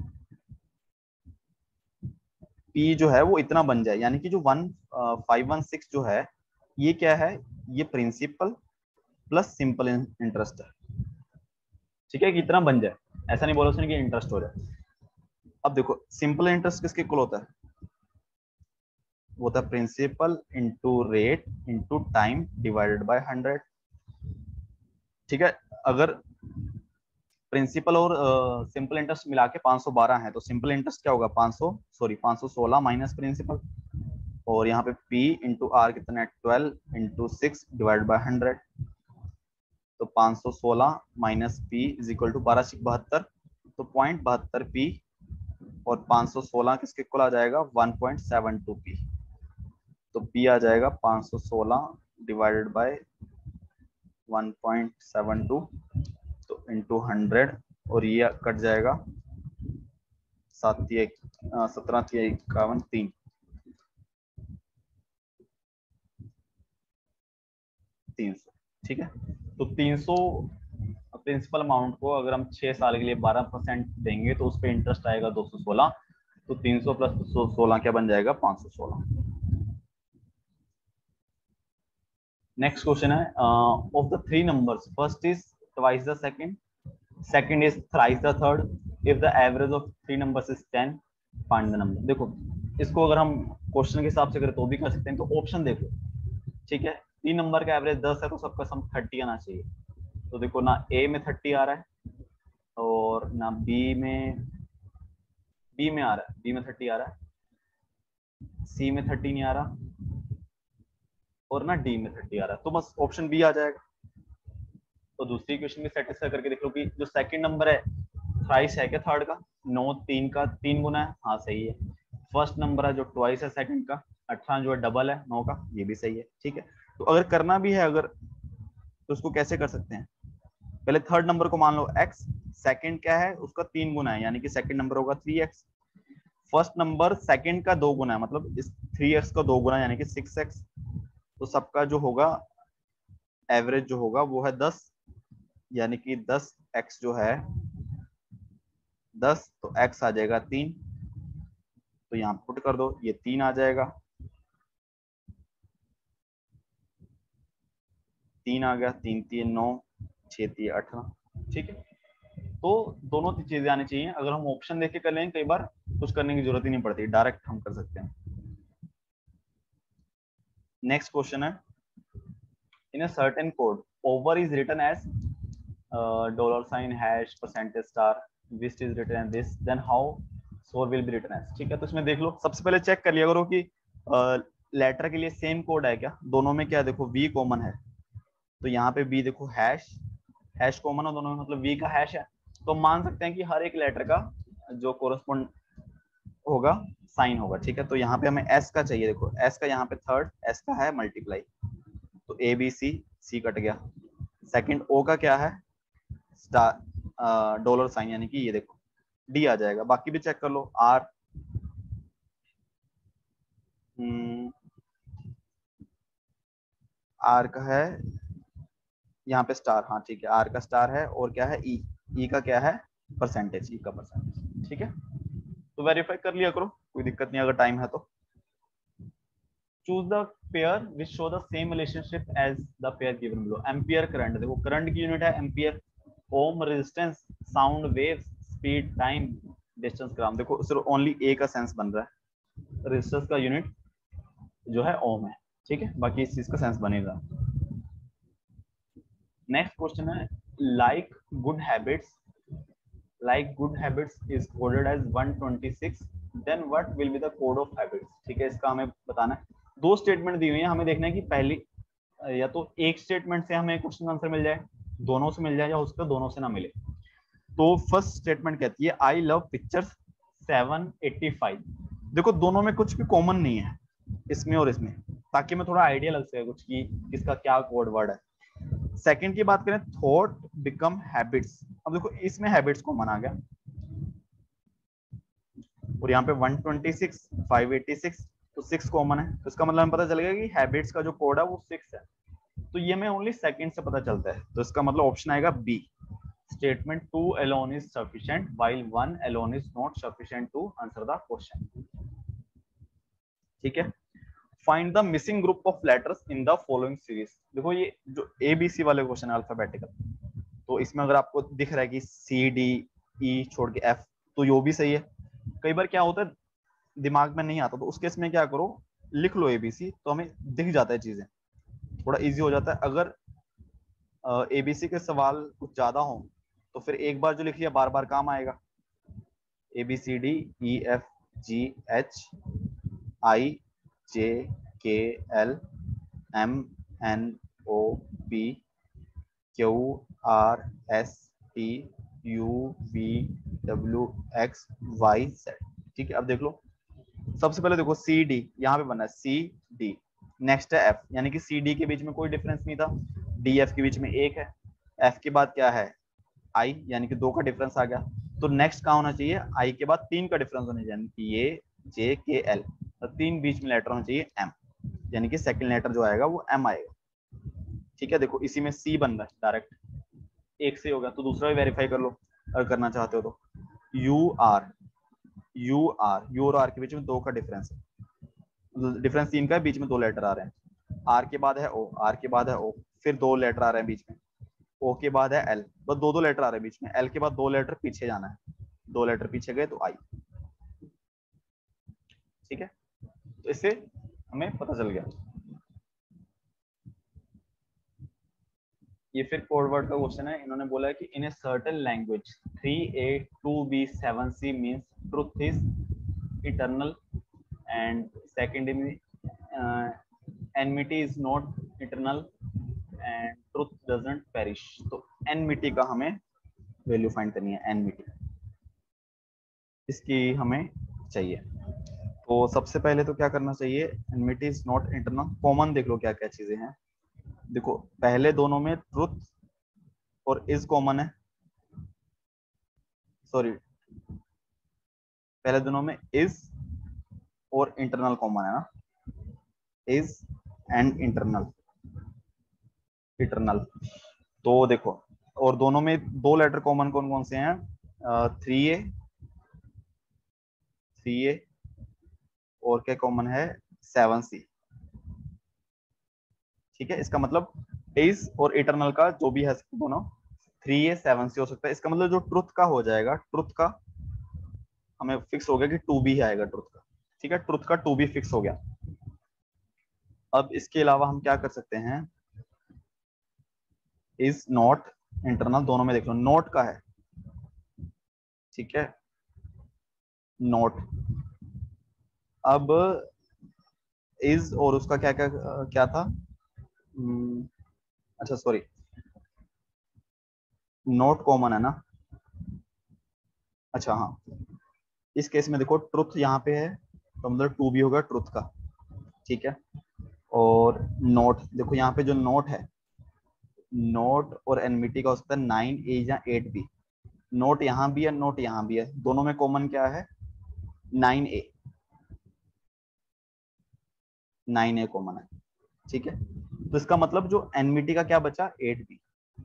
पी जो है वो इतना बन जाए, यानी कि जो 516 जो है ये क्या है, ये प्रिंसिपल प्लस सिंपल इंटरेस्ट है। ठीक है, कि इतना बन जाए, ऐसा नहीं बोला उसने कि इंटरेस्ट हो जाए। अब देखो सिंपल इंटरेस्ट किसके इक्वल होता है, वो होता है principal into rate into time divided by 100। ठीक है, अगर प्रिंसिपल और सिंपल इंटरेस्ट मिला के 512 है, तो सिंपल इंटरेस्ट क्या होगा, 516 माइनस प्रिंसिपल, और यहाँ पे P इंटू आर कितना है 12 इंटू 6 डिवाइड बाय 100, तो 516 minus P is equal to 12×72, तो 0.72 P, और 516 किसके इक्वल आ जाएगा 1.72 P, तो P आ जाएगा 516 डिवाइडेड बाय 1.72, तो इंटू 100, और ये कट जाएगा 17×3 3, 300। ठीक है, तो 300 प्रिंसिपल अमाउंट को अगर हम 6 साल के लिए 12% देंगे तो उस पर इंटरेस्ट आएगा 216, तो 300 प्लस 216 क्या बन जाएगा 516। नेक्स्ट क्वेश्चन है, of the three numbers first is twice the second, second is thrice the third, if the average of three numbers is 10, find the number. देखो इसको अगर हम क्वेश्चन के हिसाब से करें तो भी कर सकते हैं। तो ऑप्शन देखो, ठीक है, तीन नंबर का एवरेज 10 है तो सबका सम 30 आना चाहिए। तो देखो ना ए में 30 आ रहा है और ना बी में आ रहा है, बी में 30 आ रहा है, सी में 30 नहीं आ रहा और ना डी में 30 आ रहा है, तो बस ऑप्शन बी आ जाएगा। तो दूसरी क्वेश्चन भी सेटिस्फाई करके देख लो कि जो सेकंड नंबर है थ्राइस है क्या थर्ड का, 9 3 का 3 गुना है, हाँ सही है। फर्स्ट नंबर है जो ट्वाइस है सेकंड का, 18 जो है डबल है 9 का, ये भी सही है, ठीक है। तो अगर करना भी है अगर, तो उसको कैसे कर सकते हैं, पहले थर्ड नंबर को मान लो x, सेकंड क्या है उसका 3 गुना है यानी कि सेकंड नंबर होगा 3x, फर्स्ट नंबर सेकंड का 2 गुना है मतलब इस 3x का 2 गुना यानी कि 6x, तो सबका जो होगा एवरेज जो होगा वो है 10, यानी कि 10x जो है 10, तो x आ जाएगा 3, तो यहाँ पुट कर दो, ये 3 आ जाएगा, 3 आ गया, 3 3 9, 6 3 18, ठीक है। तो दोनों चीजें आनी चाहिए, अगर हम ऑप्शन देख के कर लेंगे कई बार कुछ करने की जरूरत ही नहीं पड़ती, डायरेक्ट हम कर सकते हैं। नेक्स्ट क्वेश्चन है, in a certain code over is written as dollar sign hash percentage star, west is written as this, then how sore will be written as, ठीक है। तो इसमें देख लो, सबसे पहले चेक कर लिया करो कि लेटर के लिए सेम कोड है क्या, दोनों में क्या देखो वी कॉमन है, तो यहाँ पे बी देखो हैश, हैश कॉमन है दोनों में मतलब वी का हैश है, तो मान सकते हैं कि हर एक लेटर का जो कोरस्पॉन्ड होगा साइन होगा, ठीक है। तो यहाँ पे हमें एस का चाहिए, देखो एस का यहाँ पे थर्ड एस का है मल्टीप्लाई, तो A B C, C cut गया। सेकंड ओ का क्या है स्टार डॉलर साइन यानी कि ये देखो डी आ जाएगा, बाकी भी चेक कर लो आर, आर का है यहाँ पे स्टार, हाँ ठीक है, आर का स्टार है और क्या है ई, ई का क्या है परसेंटेज, ई का परसेंटेज, ठीक है। तो वेरीफाई कर लिया करो, कोई दिक्कत नहीं अगर टाइम है तो। Choose the pair which show the same relationship as the pair given below. Ampere current, देखो करंट की यूनिट है ampere, ohm resistance, sound waves, speed, time, distance, gram. देखो सिर्फ ओनली ए का सेंस बन रहा है, रेजिस्टेंस का यूनिट जो है ओम है, ठीक है, बाकी इस चीज का सेंस बनेगा। नेक्स्ट क्वेश्चन है, like good habits, like good habits is coded as 126, then what will be the code of habits, ठीक है। इसका हमें बताना है, दो स्टेटमेंट दी हुई है, हमें देखना है कि पहली या तो एक स्टेटमेंट से हमें क्वेश्चन आंसर मिल जाए, दोनों से मिल जाए या उसका दोनों से ना मिले। तो फर्स्ट स्टेटमेंट कहती है आई लव पिक्चर्स 785, देखो दोनों में कुछ भी कॉमन नहीं है इसमें और इसमें, ताकि मैं थोड़ा आइडिया लग सके कुछ की किसका क्या कोड वर्ड है। सेकंड की बात करें थॉट बिकम हैबिट्स, अब देखो इसमें हैबिट्स कॉमन आ गया और यहाँ पे 126 586 तो 6 कॉमन है, तो इसका मतलब हमें पता चलेगा कि हैबिट्स का जो कोड है वो 6 है, तो ये हमें ओनली सेकंड से पता चलता है, तो इसका मतलब ऑप्शन आएगा B, statement 2 alone is sufficient while 1 alone is not sufficient to answer the question, ठीक है। Find the missing group of letters in the following series, देखो ये जो एबीसी वाले क्वेश्चन है अल्फाबेटिकल, तो इसमें अगर आपको दिख रहा है कि सी डी ई छोड़ के एफ, तो यो भी सही है। कई बार क्या होता है दिमाग में नहीं आता, तो उस केस में क्या करो लिख लो एबीसी, तो हमें दिख जाता है चीजें, थोड़ा इजी हो जाता है। अगर एबीसी के सवाल कुछ ज्यादा हो तो फिर एक बार जो लिख लिया बार बार काम आएगा, A B C D E F G H I J K L M N O P Q R S T U V W X Y Z, ठीक है। अब देख लो सबसे पहले देखो सी डी यहाँ पे बना है सी डी, नेक्स्ट है एफ, यानी कि सी डी के बीच में कोई डिफरेंस नहीं था, डी एफ के बीच में एक है, एफ के बाद क्या है आई यानी कि 2 का डिफरेंस आ गया, तो नेक्स्ट कहाँ होना चाहिए आई के बाद 3 का डिफरेंस होना चाहिए, यानी कि ये जे के एल, तो 3 बीच में लेटर होना चाहिए एम, यानी कि सेकंड लेटर जो आएगा वो एम आएगा, ठीक है। देखो इसी में सी बन रहा है डायरेक्ट, एक से हो गया, तो दूसरा भी वेरीफाई कर लो अगर करना चाहते हो तो, यू आर यू और आर के बीच में 2 का डिफरेंस है, डिफरेंस 3 का है, बीच में 2 लेटर आ रहे हैं, आर के बाद है ओ, आर के बाद है ओ, फिर 2 लेटर आ रहे हैं बीच में, ओ के बाद है एल, बस 2 लेटर आ रहे हैं बीच में, एल के बाद 2 लेटर पीछे जाना है, 2 लेटर पीछे गए तो आई। ठीक है, तो इससे हमें पता चल गया। ये फिर कोड वर्ड का क्वेश्चन है। इन्होंने बोला है कि in a certain language 3A 2B 7C means truth is eternal and second enmity is not eternal and truth doesn't perish. तो एनमिटी का हमें वैल्यू फाइंड करनी है, एनमिटी इसकी हमें चाहिए। तो सबसे पहले तो क्या करना चाहिए, enmity is not internal, common देख लो क्या क्या चीजें हैं। देखो पहले दोनों में ट्रुथ और इज कॉमन है, सॉरी पहले दोनों में इज और इंटरनल कॉमन है ना, इज एंड इंटरनल, इटरनल। तो देखो और दोनों में 2 लेटर कॉमन कौन कौन से हैं, 3A, 3A और क्या कॉमन है 7C। ठीक है, इसका मतलब इज और इटरनल का जो भी है दोनों 3A 7C हो सकता है। इसका मतलब जो ट्रुथ का हो जाएगा, ट्रुथ का हमें फिक्स हो गया कि 2B ही आएगा ट्रुथ का। ठीक है, ट्रुथ का 2B फिक्स हो गया। अब इसके अलावा हम क्या कर सकते हैं, इज नॉट इंटरनल, दोनों में देख लो नोट का है। ठीक है, नोट। अब इज और उसका क्या क्या क्या था, अच्छा सॉरी नोट कॉमन है ना, अच्छा हाँ, इस केस में देखो ट्रुथ यहाँ पे है तो मतलब 2B होगा ट्रुथ का। ठीक है, और नोट देखो यहाँ पे जो नोट है, नोट और एनमिटी का हो सकता है 9A या 8B। नोट यहाँ भी है, नोट यहाँ भी है, दोनों में कॉमन क्या है 9A, 9A कॉमन है। ठीक है, तो इसका मतलब जो एनमिटी का क्या बचा 8B।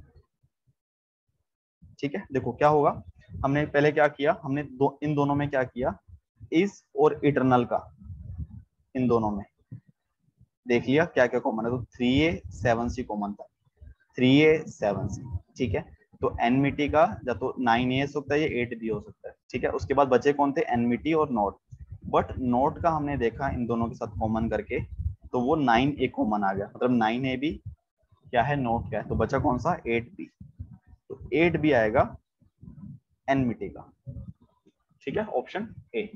ठीक है, देखो क्या होगा, हमने पहले क्या किया, हमने इन दोनों में क्या किया, इज और इटरनल का इन दोनों में देख लिया क्या क्या कॉमन है, तो 3A 7C कॉमन था, 3A 7C। ठीक है, तो एनमिटी का या तो 9A हो सकता है या 8B हो सकता है। ठीक है, उसके बाद बचे कौन थे, एनमिटी और नोट। बट नोट का हमने देखा इन दोनों के साथ कॉमन करके तो वो 9A कॉमन आ गया, मतलब 9A भी क्या है नोट क्या है, तो बचा कौन सा 8B, तो 8B आएगा एनमिटी का। ठीक है, ऑप्शन ए।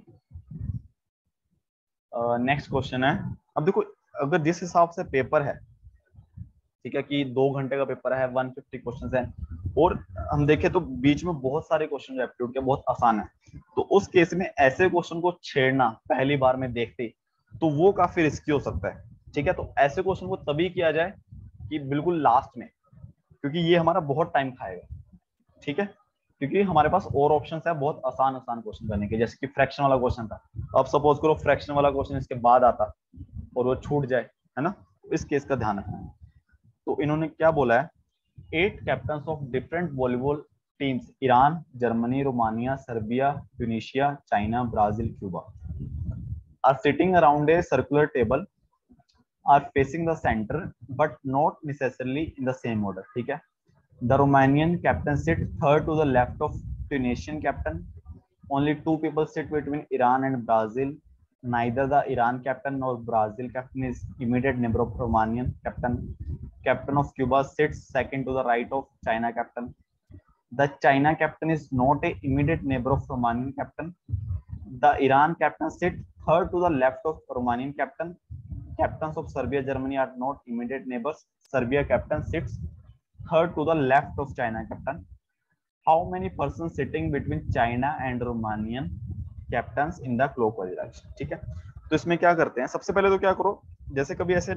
नेक्स्ट क्वेश्चन है, अब देखो अगर जिस हिसाब से पेपर है, ठीक है कि 2 घंटे का पेपर है, 150 क्वेश्चन है, और हम देखें तो बीच में बहुत सारे क्वेश्चन एप्टीट्यूड के बहुत आसान है, तो उस केस में ऐसे क्वेश्चन को छेड़ना पहली बार में देखते तो वो काफी रिस्की हो सकता है। ठीक है, तो ऐसे क्वेश्चन को तभी किया जाए कि बिल्कुल लास्ट में, क्योंकि ये हमारा बहुत टाइम खाएगा। ठीक है, क्योंकि हमारे पास और ऑप्शन है बहुत आसान आसान क्वेश्चन करने के, जैसे कि फ्रैक्शन वाला क्वेश्चन था। अब सपोज करो फ्रैक्शन वाला क्वेश्चन इसके बाद आता और वो छूट जाए, है ना, इस केस का ध्यान रखना है। तो इन्होंने क्या बोला है, 8 captains of different volleyball teams Iran, Germany, Romania, Serbia, Tunisia, China, Brazil, Cuba are sitting around a circular table are facing the centre but not necessarily in the same order. ठीक है, the Romanian captain sit third to the left of Tunisian captain. Only 2 people sit between Iran and Brazil. Neither the Iran captain nor Brazil captain is immediate neighbor of Romanian captain. Captain of Cuba sits second to the right of China captain. The China captain is not a immediate neighbor of Romanian captain. The Iran captain sits third to the left of Romanian captain. Captains of Serbia, Germany are not immediate neighbors. Serbia captain sits third to the left of China captain. How many persons sitting between China and Romanian captains in the clockwise direction? ठीक है, तो इसमें क्या करते हैं, सबसे पहले तो क्या करो, जैसे कभी ऐसे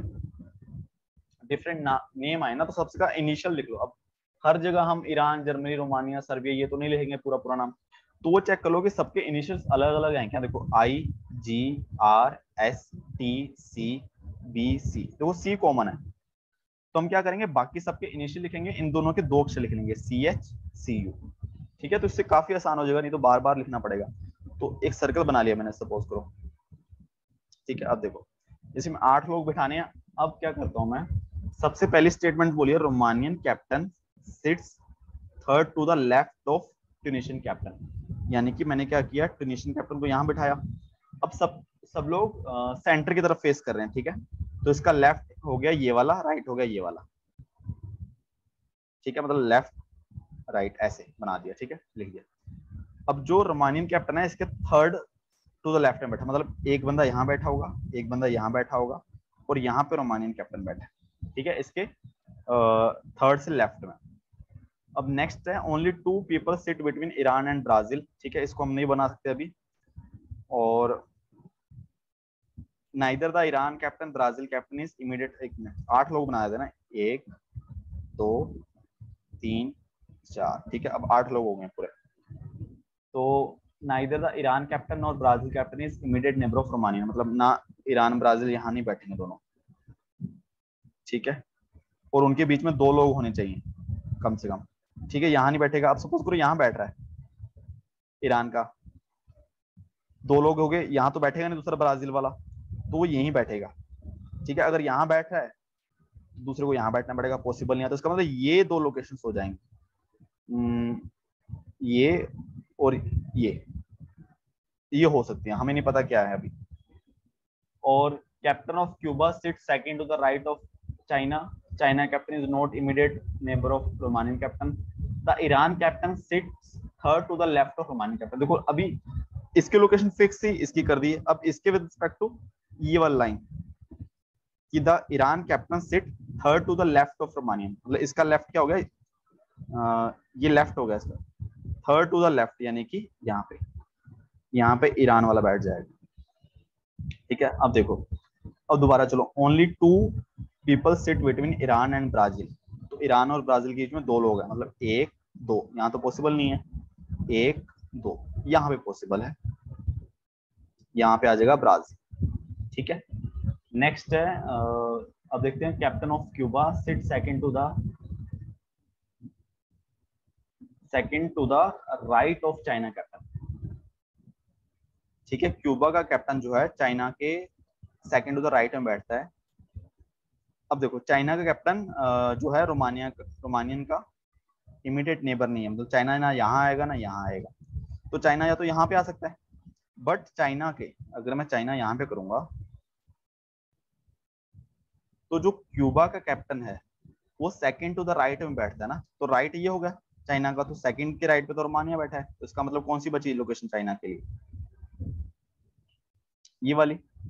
डिफरेंट नेम आए ना तो सबसे का इनिशियल लिख लो। अब हर जगह हम ईरान, जर्मनी, रोमानिया, सर्बिया ये तो नहीं लिखेंगे पूरा पूरा नाम, तो वो चेक कर लो कि सबके इनिशियल्स अलग अलग हैं क्या। देखो I, G, R, S, T, C, B, C, देखो सी कॉमन है, तो हम क्या करेंगे बाकी सबके इनिशियल लिखेंगे, इन दोनों के 2 अक्षर लिख लेंगे सी एच, सी यू। ठीक है, तो इससे काफी आसान हो जाएगा, नहीं तो बार बार लिखना पड़ेगा। तो एक सर्कल बना लिया मैंने सपोज करो। ठीक है, अब देखो इसमें 8 लोग बिठाने हैं। अब क्या करता हूं मैं, सबसे पहली स्टेटमेंट बोलिए, Romanian captain sits third to the left of Tunisian captain. यानी कि मैंने क्या किया, ट्यूनिशियन कैप्टन को यहाँ बिठाया। अब सब सब लोग सेंटर की तरफ फेस कर रहे हैं, ठीक है। तो इसका लेफ्ट हो गया ये वाला, राइट हो गया ये वाला, ठीक है, मतलब लेफ्ट राइट ऐसे बना दिया, ठीक है, लिख दिया। अब जो रोमानियन कैप्टन है इसके थर्ड टू द लेफ्ट में बैठा, मतलब एक बंदा यहाँ बैठा होगा, एक बंदा यहाँ बैठा होगा, और यहाँ पे रोमानियन कैप्टन बैठा है, ठीक है, इसके थर्ड से लेफ्ट में। अब नेक्स्ट है, only 2 people sit between Iran and Brazil, ठीक है, इसको हम नहीं बना सकते अभी। और neither the Iran captain Brazil captain is immediate, 1 minute, 8 लोग बनाए थे ना, 1 2 3 4, ठीक है, अब 8 लोग हो गए पूरे। तो नाइदर द ईरान कैप्टन और Brazil captain is immediate neighbour of Romania, मतलब ना ईरान ब्राजील यहाँ नहीं बैठेंगे दोनों, ठीक है, और उनके बीच में 2 लोग होने चाहिए कम से कम, ठीक है, यहाँ नहीं बैठेगा। अब सपोज करो यहाँ बैठ रहा है ईरान का, 2 लोग हो गए, यहाँ तो बैठेगा नहीं दूसरा ब्राजील वाला, तो वो यहीं बैठेगा, ठीक है। अगर यहाँ बैठ रहा है, दूसरे को यहाँ बैठना पड़ेगा, पॉसिबल नहीं है, तो इसका मतलब ये 2 लोकेशन हो जाएंगे, ये और ये हो सकती है, हमें नहीं पता क्या है अभी। और captain of Cuba sit second to the right of China, China captain is not immediate neighbour of Romanian captain. The Iran captain sits third to the left of Romanian captain. देखो अभी इसकी लोकेशन फिक्स थी, इसकी कर दी है। अब इसके with respect to ये वाला लाइन कि the Iran captain sit third to the left of Romanian, मतलब इसका लेफ्ट क्या हो गया, ये लेफ्ट हो गया इसका, थर्ड टू द लेफ्ट, यानी कि यहाँ पे ईरान वाला बैठ जाएगा, ठीक है। अब देखो, अब दोबारा चलो, only 2 people sit between Iran and Brazil, तो ईरान और ब्राजील के बीच में 2 लोग हैं, मतलब 1 2, यहाँ तो पॉसिबल नहीं है, 1 2, यहाँ पे पॉसिबल है, यहाँ पे आ जाएगा ब्राजील, ठीक है। नेक्स्ट है, अब देखते हैं, captain of Cuba sit second to the right of China captain, ठीक है। क्यूबा का कैप्टन जो है चाइना के सेकंड टू द राइट में बैठता है। अब देखो, चाइना का कैप्टन जो है रोमानियन का इमीडिएट नेबर नहीं है, मतलब चाइना ना यहाँ आएगा ना यहाँ आएगा, तो चाइना या तो यहाँ पे आ सकता है, बट चाइना के, अगर मैं चाइना यहाँ पे करूंगा, तो जो क्यूबा का कैप्टन है वो सेकंड टू द राइट में बैठता है ना, तो राइट ये होगा चाइना का, तो सेकंड के राइट पे तो रोमानिया बैठा है, तो इसका मतलब कौन सी बची लोकेशन चाइना के लिए, ये वाली।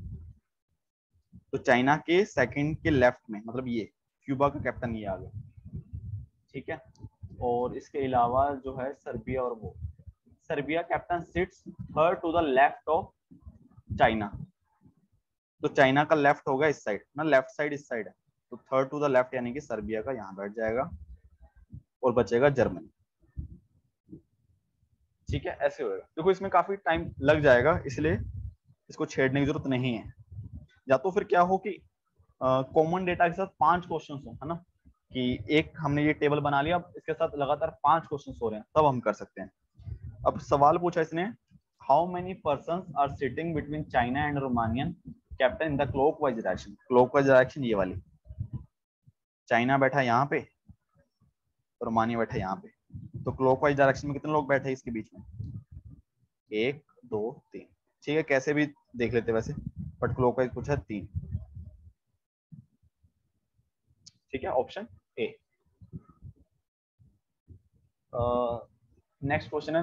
तो चाइना के सेकंड के लेफ्ट में, मतलब ये क्यूबा का कैप्टन ये आ गया, ठीक है। और इसके अलावा जो है सर्बिया, और वो Serbia captain sits third to the left of China, तो चाइना का लेफ्ट होगा इस साइड ना, लेफ्ट साइड इस साइड है, तो थर्ड टू द लेफ्ट यानी कि सर्बिया का यहाँ बैठ जाएगा, और बचेगा जर्मनी, ठीक है, ऐसे होगा। देखो इसमें काफी टाइम लग जाएगा, इसलिए इसको छेड़ने की जरूरत नहीं है। या तो फिर क्या हो कि कॉमन डेटा के साथ 5 क्वेश्चन हो, है ना, कि एक हमने ये टेबल बना लिया, अब इसके साथ लगातार 5 क्वेश्चन हो रहे हैं, तब हम कर सकते हैं। अब सवाल पूछा इसने, how many person are sitting between China and Romanian captain in the clockwise direction, clockwise direction ये वाली, चाइना बैठा यहाँ पे, रोमानिया बैठा यहाँ पे, तो क्लॉकवाइज डायरेक्शन में कितने लोग बैठे इसके बीच में, 1 2 3, ठीक है, कैसे भी देख लेते वैसे, बट क्लॉकवाइज पूछा 3, ठीक है, ऑप्शन ए। नेक्स्ट क्वेश्चन है,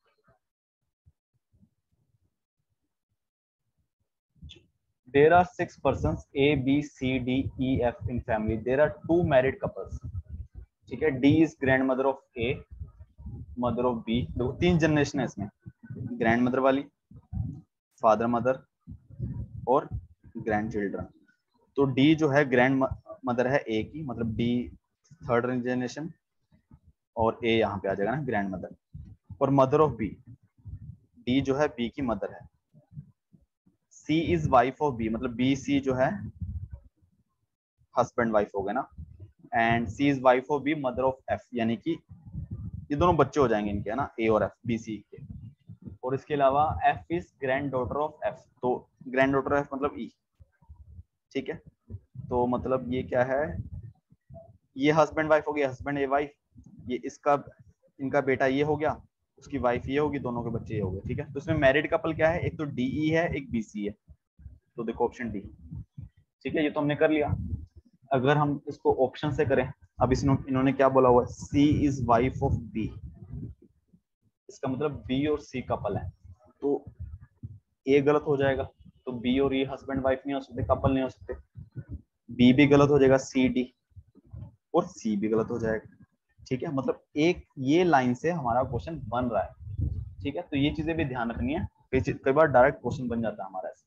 there are 6 persons A B C D E F in family, there are 2 married couples, ठीक है। D is grandmother of A, mother of B, देखो 3 जनरेशन है इसमें, ग्रैंड मदर वाली, फादर मदर और grandchildren. तो D जो है ग्रैंड मदर है A की, मतलब D थर्ड जनरेशन, और A यहाँ पे आ जाएगा ना ग्रैंड मदर, और मदर ऑफ B, D जो है B की मदर है, C is wife of B, मतलब B C जो है हस्बैंड वाइफ हो गए ना, and C is wife of B, mother of F, यानी कि ये दोनों बच्चे हो जाएंगे इनके, है ना, A और F, B C के। और इसके अलावा F is granddaughter of F, तो ग्रैंड डॉटर ऑफ F मतलब E, ठीक है, तो मतलब ये क्या है, ये हस्बैंड वाइफ हो गया, हस्बैंड ए वाइफ, ये इसका इनका बेटा ये हो गया, उसकी वाइफ ये होगी, दोनों के बच्चे ये हो गए। ठीक है, तो इसमें मैरिड कपल क्या है, एक तो डीई है, एक बीसी है, तो देखो ऑप्शन डी। ठीक है, ये तो हमने कर लिया। अगर हम इसको ऑप्शन से करें, अब इन्होंने क्या बोला हुआ है, सी इज वाइफ ऑफ बी, इसका मतलब बी और सी कपल है, तो ए गलत हो जाएगा, तो बी और ये हस्बैंड वाइफ नहीं हो सकते, कपल नहीं हो सकते। बी भी गलत हो जाएगा, सी डी, और सी भी गलत हो जाएगा। ठीक है, मतलब एक ये लाइन से हमारा क्वेश्चन बन रहा है। ठीक है, तो ये चीजें भी ध्यान रखनी है, कई बार डायरेक्ट क्वेश्चन बन जाता है हमारा ऐसे।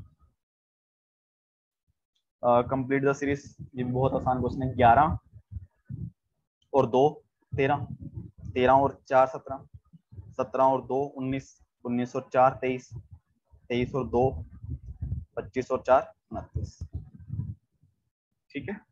कंप्लीट द सीरीज, ये भी बहुत आसान क्वेश्चन है। 11 और 2 13, 13 और 4 17, 17 और 2 19, 19 और 4 23, 23 और 2 25 और 4 29। ठीक है,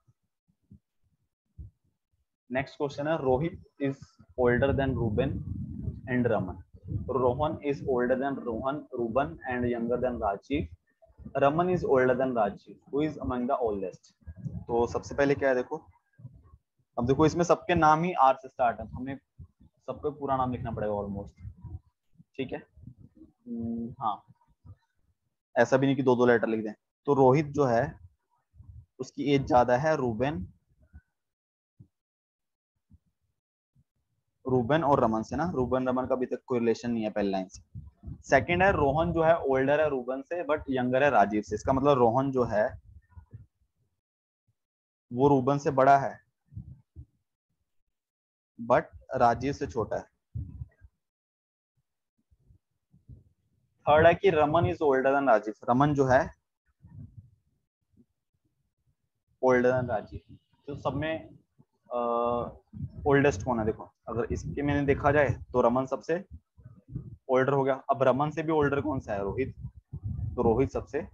नेक्स्ट क्वेश्चन है, Rohit is older than Ruben and Raman, Rohan is older than Rohan, Ruben and younger than Rajiv, Raman is older than Rajiv, who is among the oldest. तो सबसे पहले क्या है, देखो, अब देखो इसमें सबके नाम ही आर से स्टार्ट है, हमें सबका पूरा नाम लिखना पड़ेगा ऑलमोस्ट। ठीक है, हाँ, ऐसा भी नहीं कि दो दो लेटर लिख दें। तो रोहित जो है उसकी एज ज्यादा है रूबेन और रमन से ना, रूबेन रमन का अभी तक कोई रिलेशन नहीं है पहले लाइन से। सेकंड है, रोहन जो है ओल्डर है रूबेन से बट यंगर है राजीव से, इसका मतलब रोहन जो है वो रूबेन से बड़ा है बट राजीव से छोटा है। थर्ड है कि Raman is older than Rajiv, Raman जो है ओल्डर देन राजीव। तो सब में ओल्डेस्ट कौन है, देखो अगर इसके मैंने देखा जाए तो रमन सबसे ओल्डर हो गया। अब रमन से भी ओल्डर कौन सा है, रोहित, तो रोहित सबसे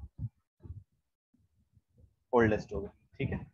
ओल्डेस्ट हो गया। ठीक है,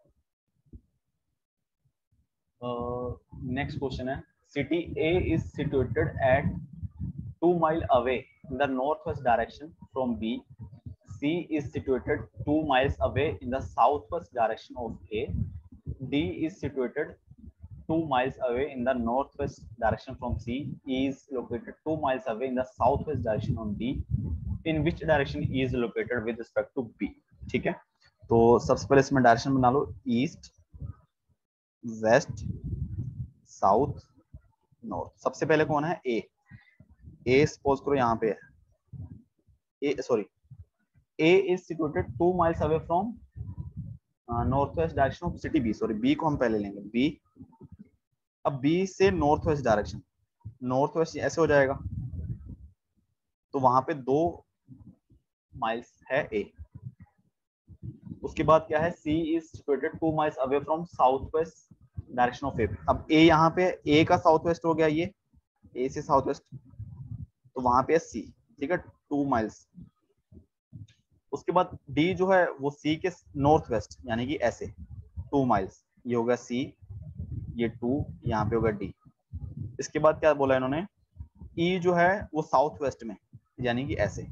नेक्स्ट क्वेश्चन है, city A is situated at 2 mile away in the northwest direction from B. C is situated 2 miles away in the southwest direction of A. D is situated 2 miles away in the northwest direction from C. E is located 2 miles away in the southwest direction on D. In which direction E is located with respect to B? ठीक है, तो सबसे पहले इसमें direction बना लो, east west south north. सबसे पहले कौन है, ए सपोज करो यहाँ पे है, A sorry, A is situated 2 miles away from northwest direction of city B. Sorry, B को हम पहले लेंगे, B। अब B से north west direction, north west ऐसे हो जाएगा, तो वहां पे 2 माइल्स है A। उसके बाद क्या है, C is situated 2 miles away from south west direction of A। अब A यहाँ पे A का साउथ वेस्ट हो गया, ये A से साउथ वेस्ट, तो वहां पे है C। ठीक है, 2 माइल्स। उसके बाद डी जो है वो सी के नॉर्थ वेस्ट, यानी कि ऐसे 2 माइल्स, ये होगा सी, ये 2, यहाँ पे होगा डी। इसके बाद क्या बोला इन्होंने, ई जो है वो साउथ वेस्ट में, यानी कि ऐसे,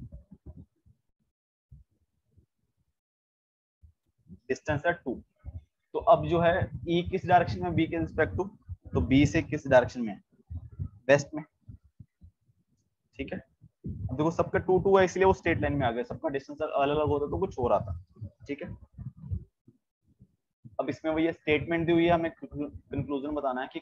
डिस्टेंस है 2। तो अब जो है ई किस डायरेक्शन में, बी के रिस्पेक्ट टू, तो बी से किस डायरेक्शन में, वेस्ट में। ठीक है, अब देखो सबका 2 2 है, इसलिए वो स्ट्रेट लाइन में आ गया, सबका डिस्टेंस अलग अलग होता तो कुछ हो रहा था। ठीक है, अब इसमें वही स्टेटमेंट दी हुई है, हमें कंक्लूजन बताना है कि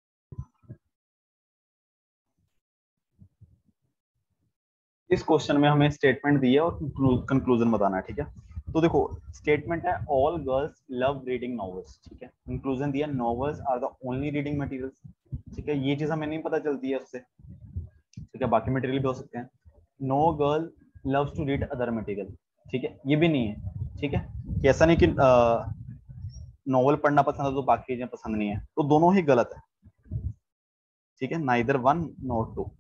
इस क्वेश्चन में हमें स्टेटमेंट दी है और कंक्लूजन बताना है। ठीक है, तो देखो स्टेटमेंट है, all girls love reading novels. ठीक है, कंक्लूजन दिया, novels are the only reading materials. ठीक है, ये चीज हमें नहीं पता चलती है उससे। ठीक है, बाकी मटेरियल भी हो सकते हैं। No girl loves to read other material. ठीक है, ये भी नहीं है। ठीक है, कि ऐसा नहीं कि नॉवल पढ़ना पसंद है तो बाकी चीजें पसंद नहीं है, तो दोनों ही गलत है। ठीक है, neither one not two.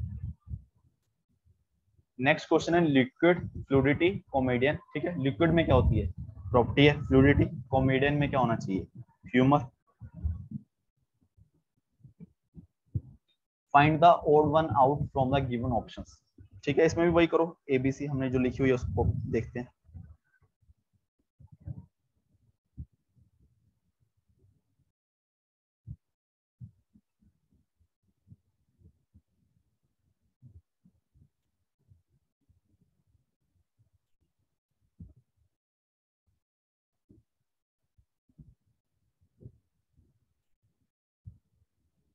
Next question है, लिक्विड फ्लूइडिटी कॉमेडियन। ठीक है, लिक्विड में क्या होती है, प्रॉपर्टी है फ्लूइडिटी, कॉमेडियन में क्या होना चाहिए, humour. Find the odd one out from the given options. ठीक है, इसमें भी वही करो, एबीसी हमने जो लिखी हुई है उसको देखते हैं।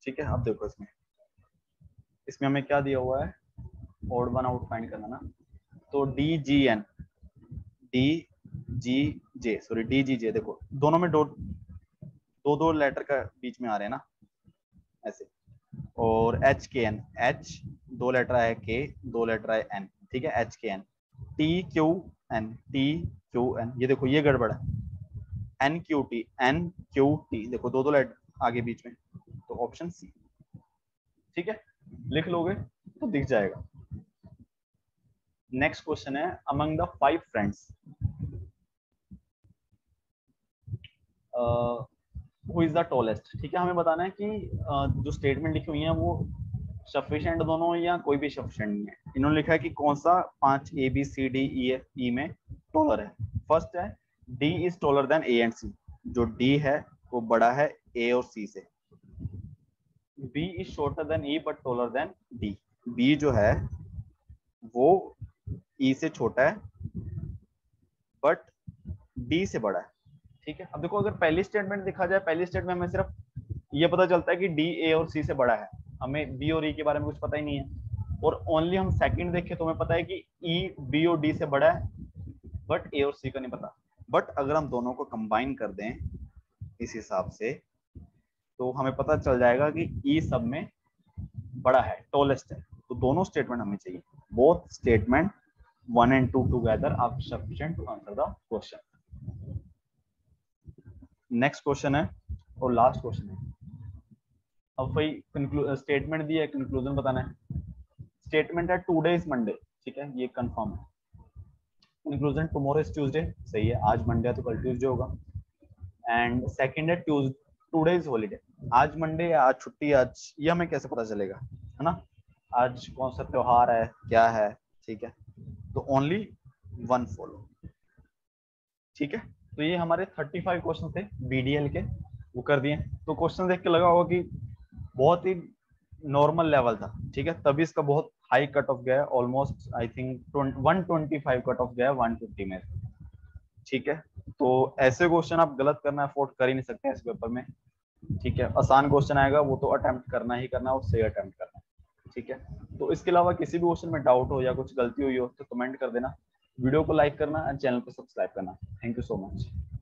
ठीक है, अब देखो इसमें हमें क्या दिया हुआ है, ओड वन आउट फाइंड करना ना, तो D G N, D G J, sorry D G J, देखो दोनों में दो लेटर का बीच में आ रहे हैं ना ऐसे, और H K N, H 2 letter है, के 2 लेटर है, एन, ठीक है, H K N, T Q N, T Q N, ये देखो ये गड़बड़ है, एन क्यू टी, देखो दो लेटर आगे बीच में, तो ऑप्शन सी, ठीक है, लिख लोगे तो दिख जाएगा। नेक्स्ट क्वेश्चन है, among the 5 friends who is the tallest, ठीक है, हमें बताना है कि जो स्टेटमेंट लिखी हुई है वो सफिशिएंट दोनों या कोई भी सफिशिएंट नहीं है। इन्होंने लिखा है कि कौन सा 5 ए बी सी डी ई में टॉलर है। फर्स्ट है D is taller than A and C, जो डी है वो बड़ा है ए और सी से। B is shorter than E but taller than D, B जो है वो ई से छोटा है बट डी से बड़ा है, ठीक है। अब देखो अगर पहली स्टेटमेंट देखा जाए, पहली स्टेटमेंट में सिर्फ ये पता चलता है कि डी ए और सी से बड़ा है, हमें बी और ई के बारे में कुछ पता ही नहीं है। और ओनली हम सेकंड देखें तो हमें पता है कि ई बी और डी से बड़ा है बट ए और सी का नहीं पता। बट अगर हम दोनों को कंबाइन कर दें इस हिसाब से तो हमें पता चल जाएगा कि ई सब में बड़ा है, टॉलेस्ट है। तो दोनों स्टेटमेंट हमें चाहिए, both statement 1 and 2 together are sufficient to answer the question. Next question है और लास्ट क्वेश्चन है। अब भाई स्टेटमेंट दी है, कंक्लूजन बताना है। स्टेटमेंट है टुडे इज मंडे, ठीक है, ये कंफर्म है। कंक्लूजन टुमारो इज ट्यूसडे, सही है, आज मंडे है तो कल ट्यूसडे होगा। एंड सेकंड है टुडे इज हॉलीडे, आज मंडे है, आज छुट्टी, आज ये हमें कैसे पता चलेगा, है ना, आज कौन सा त्योहार है, क्या है, ठीक है। तो ओनली वन फॉलो, ठीक है। तो ये हमारे 35 क्वेश्चन थे बीडीएल के, वो कर दिए। तो क्वेश्चन देख के लगा होगा कि बहुत ही नॉर्मल लेवल था, ठीक है, तभी इसका बहुत हाई कट ऑफ गया है, almost I think 125 cut off गया है 150 में, ठीक है। तो ऐसे क्वेश्चन आप गलत करना अफोर्ड कर ही नहीं सकते इस पेपर में, ठीक है। आसान क्वेश्चन आएगा वो तो अटेम्प्ट करना ही करना, और सही अटेम्प्ट करना, ठीक है। तो इसके अलावा किसी भी क्वेश्चन में डाउट हो या कुछ गलती हुई हो तो कमेंट कर देना, वीडियो को लाइक करना एंड चैनल को सब्सक्राइब करना। Thank you so much.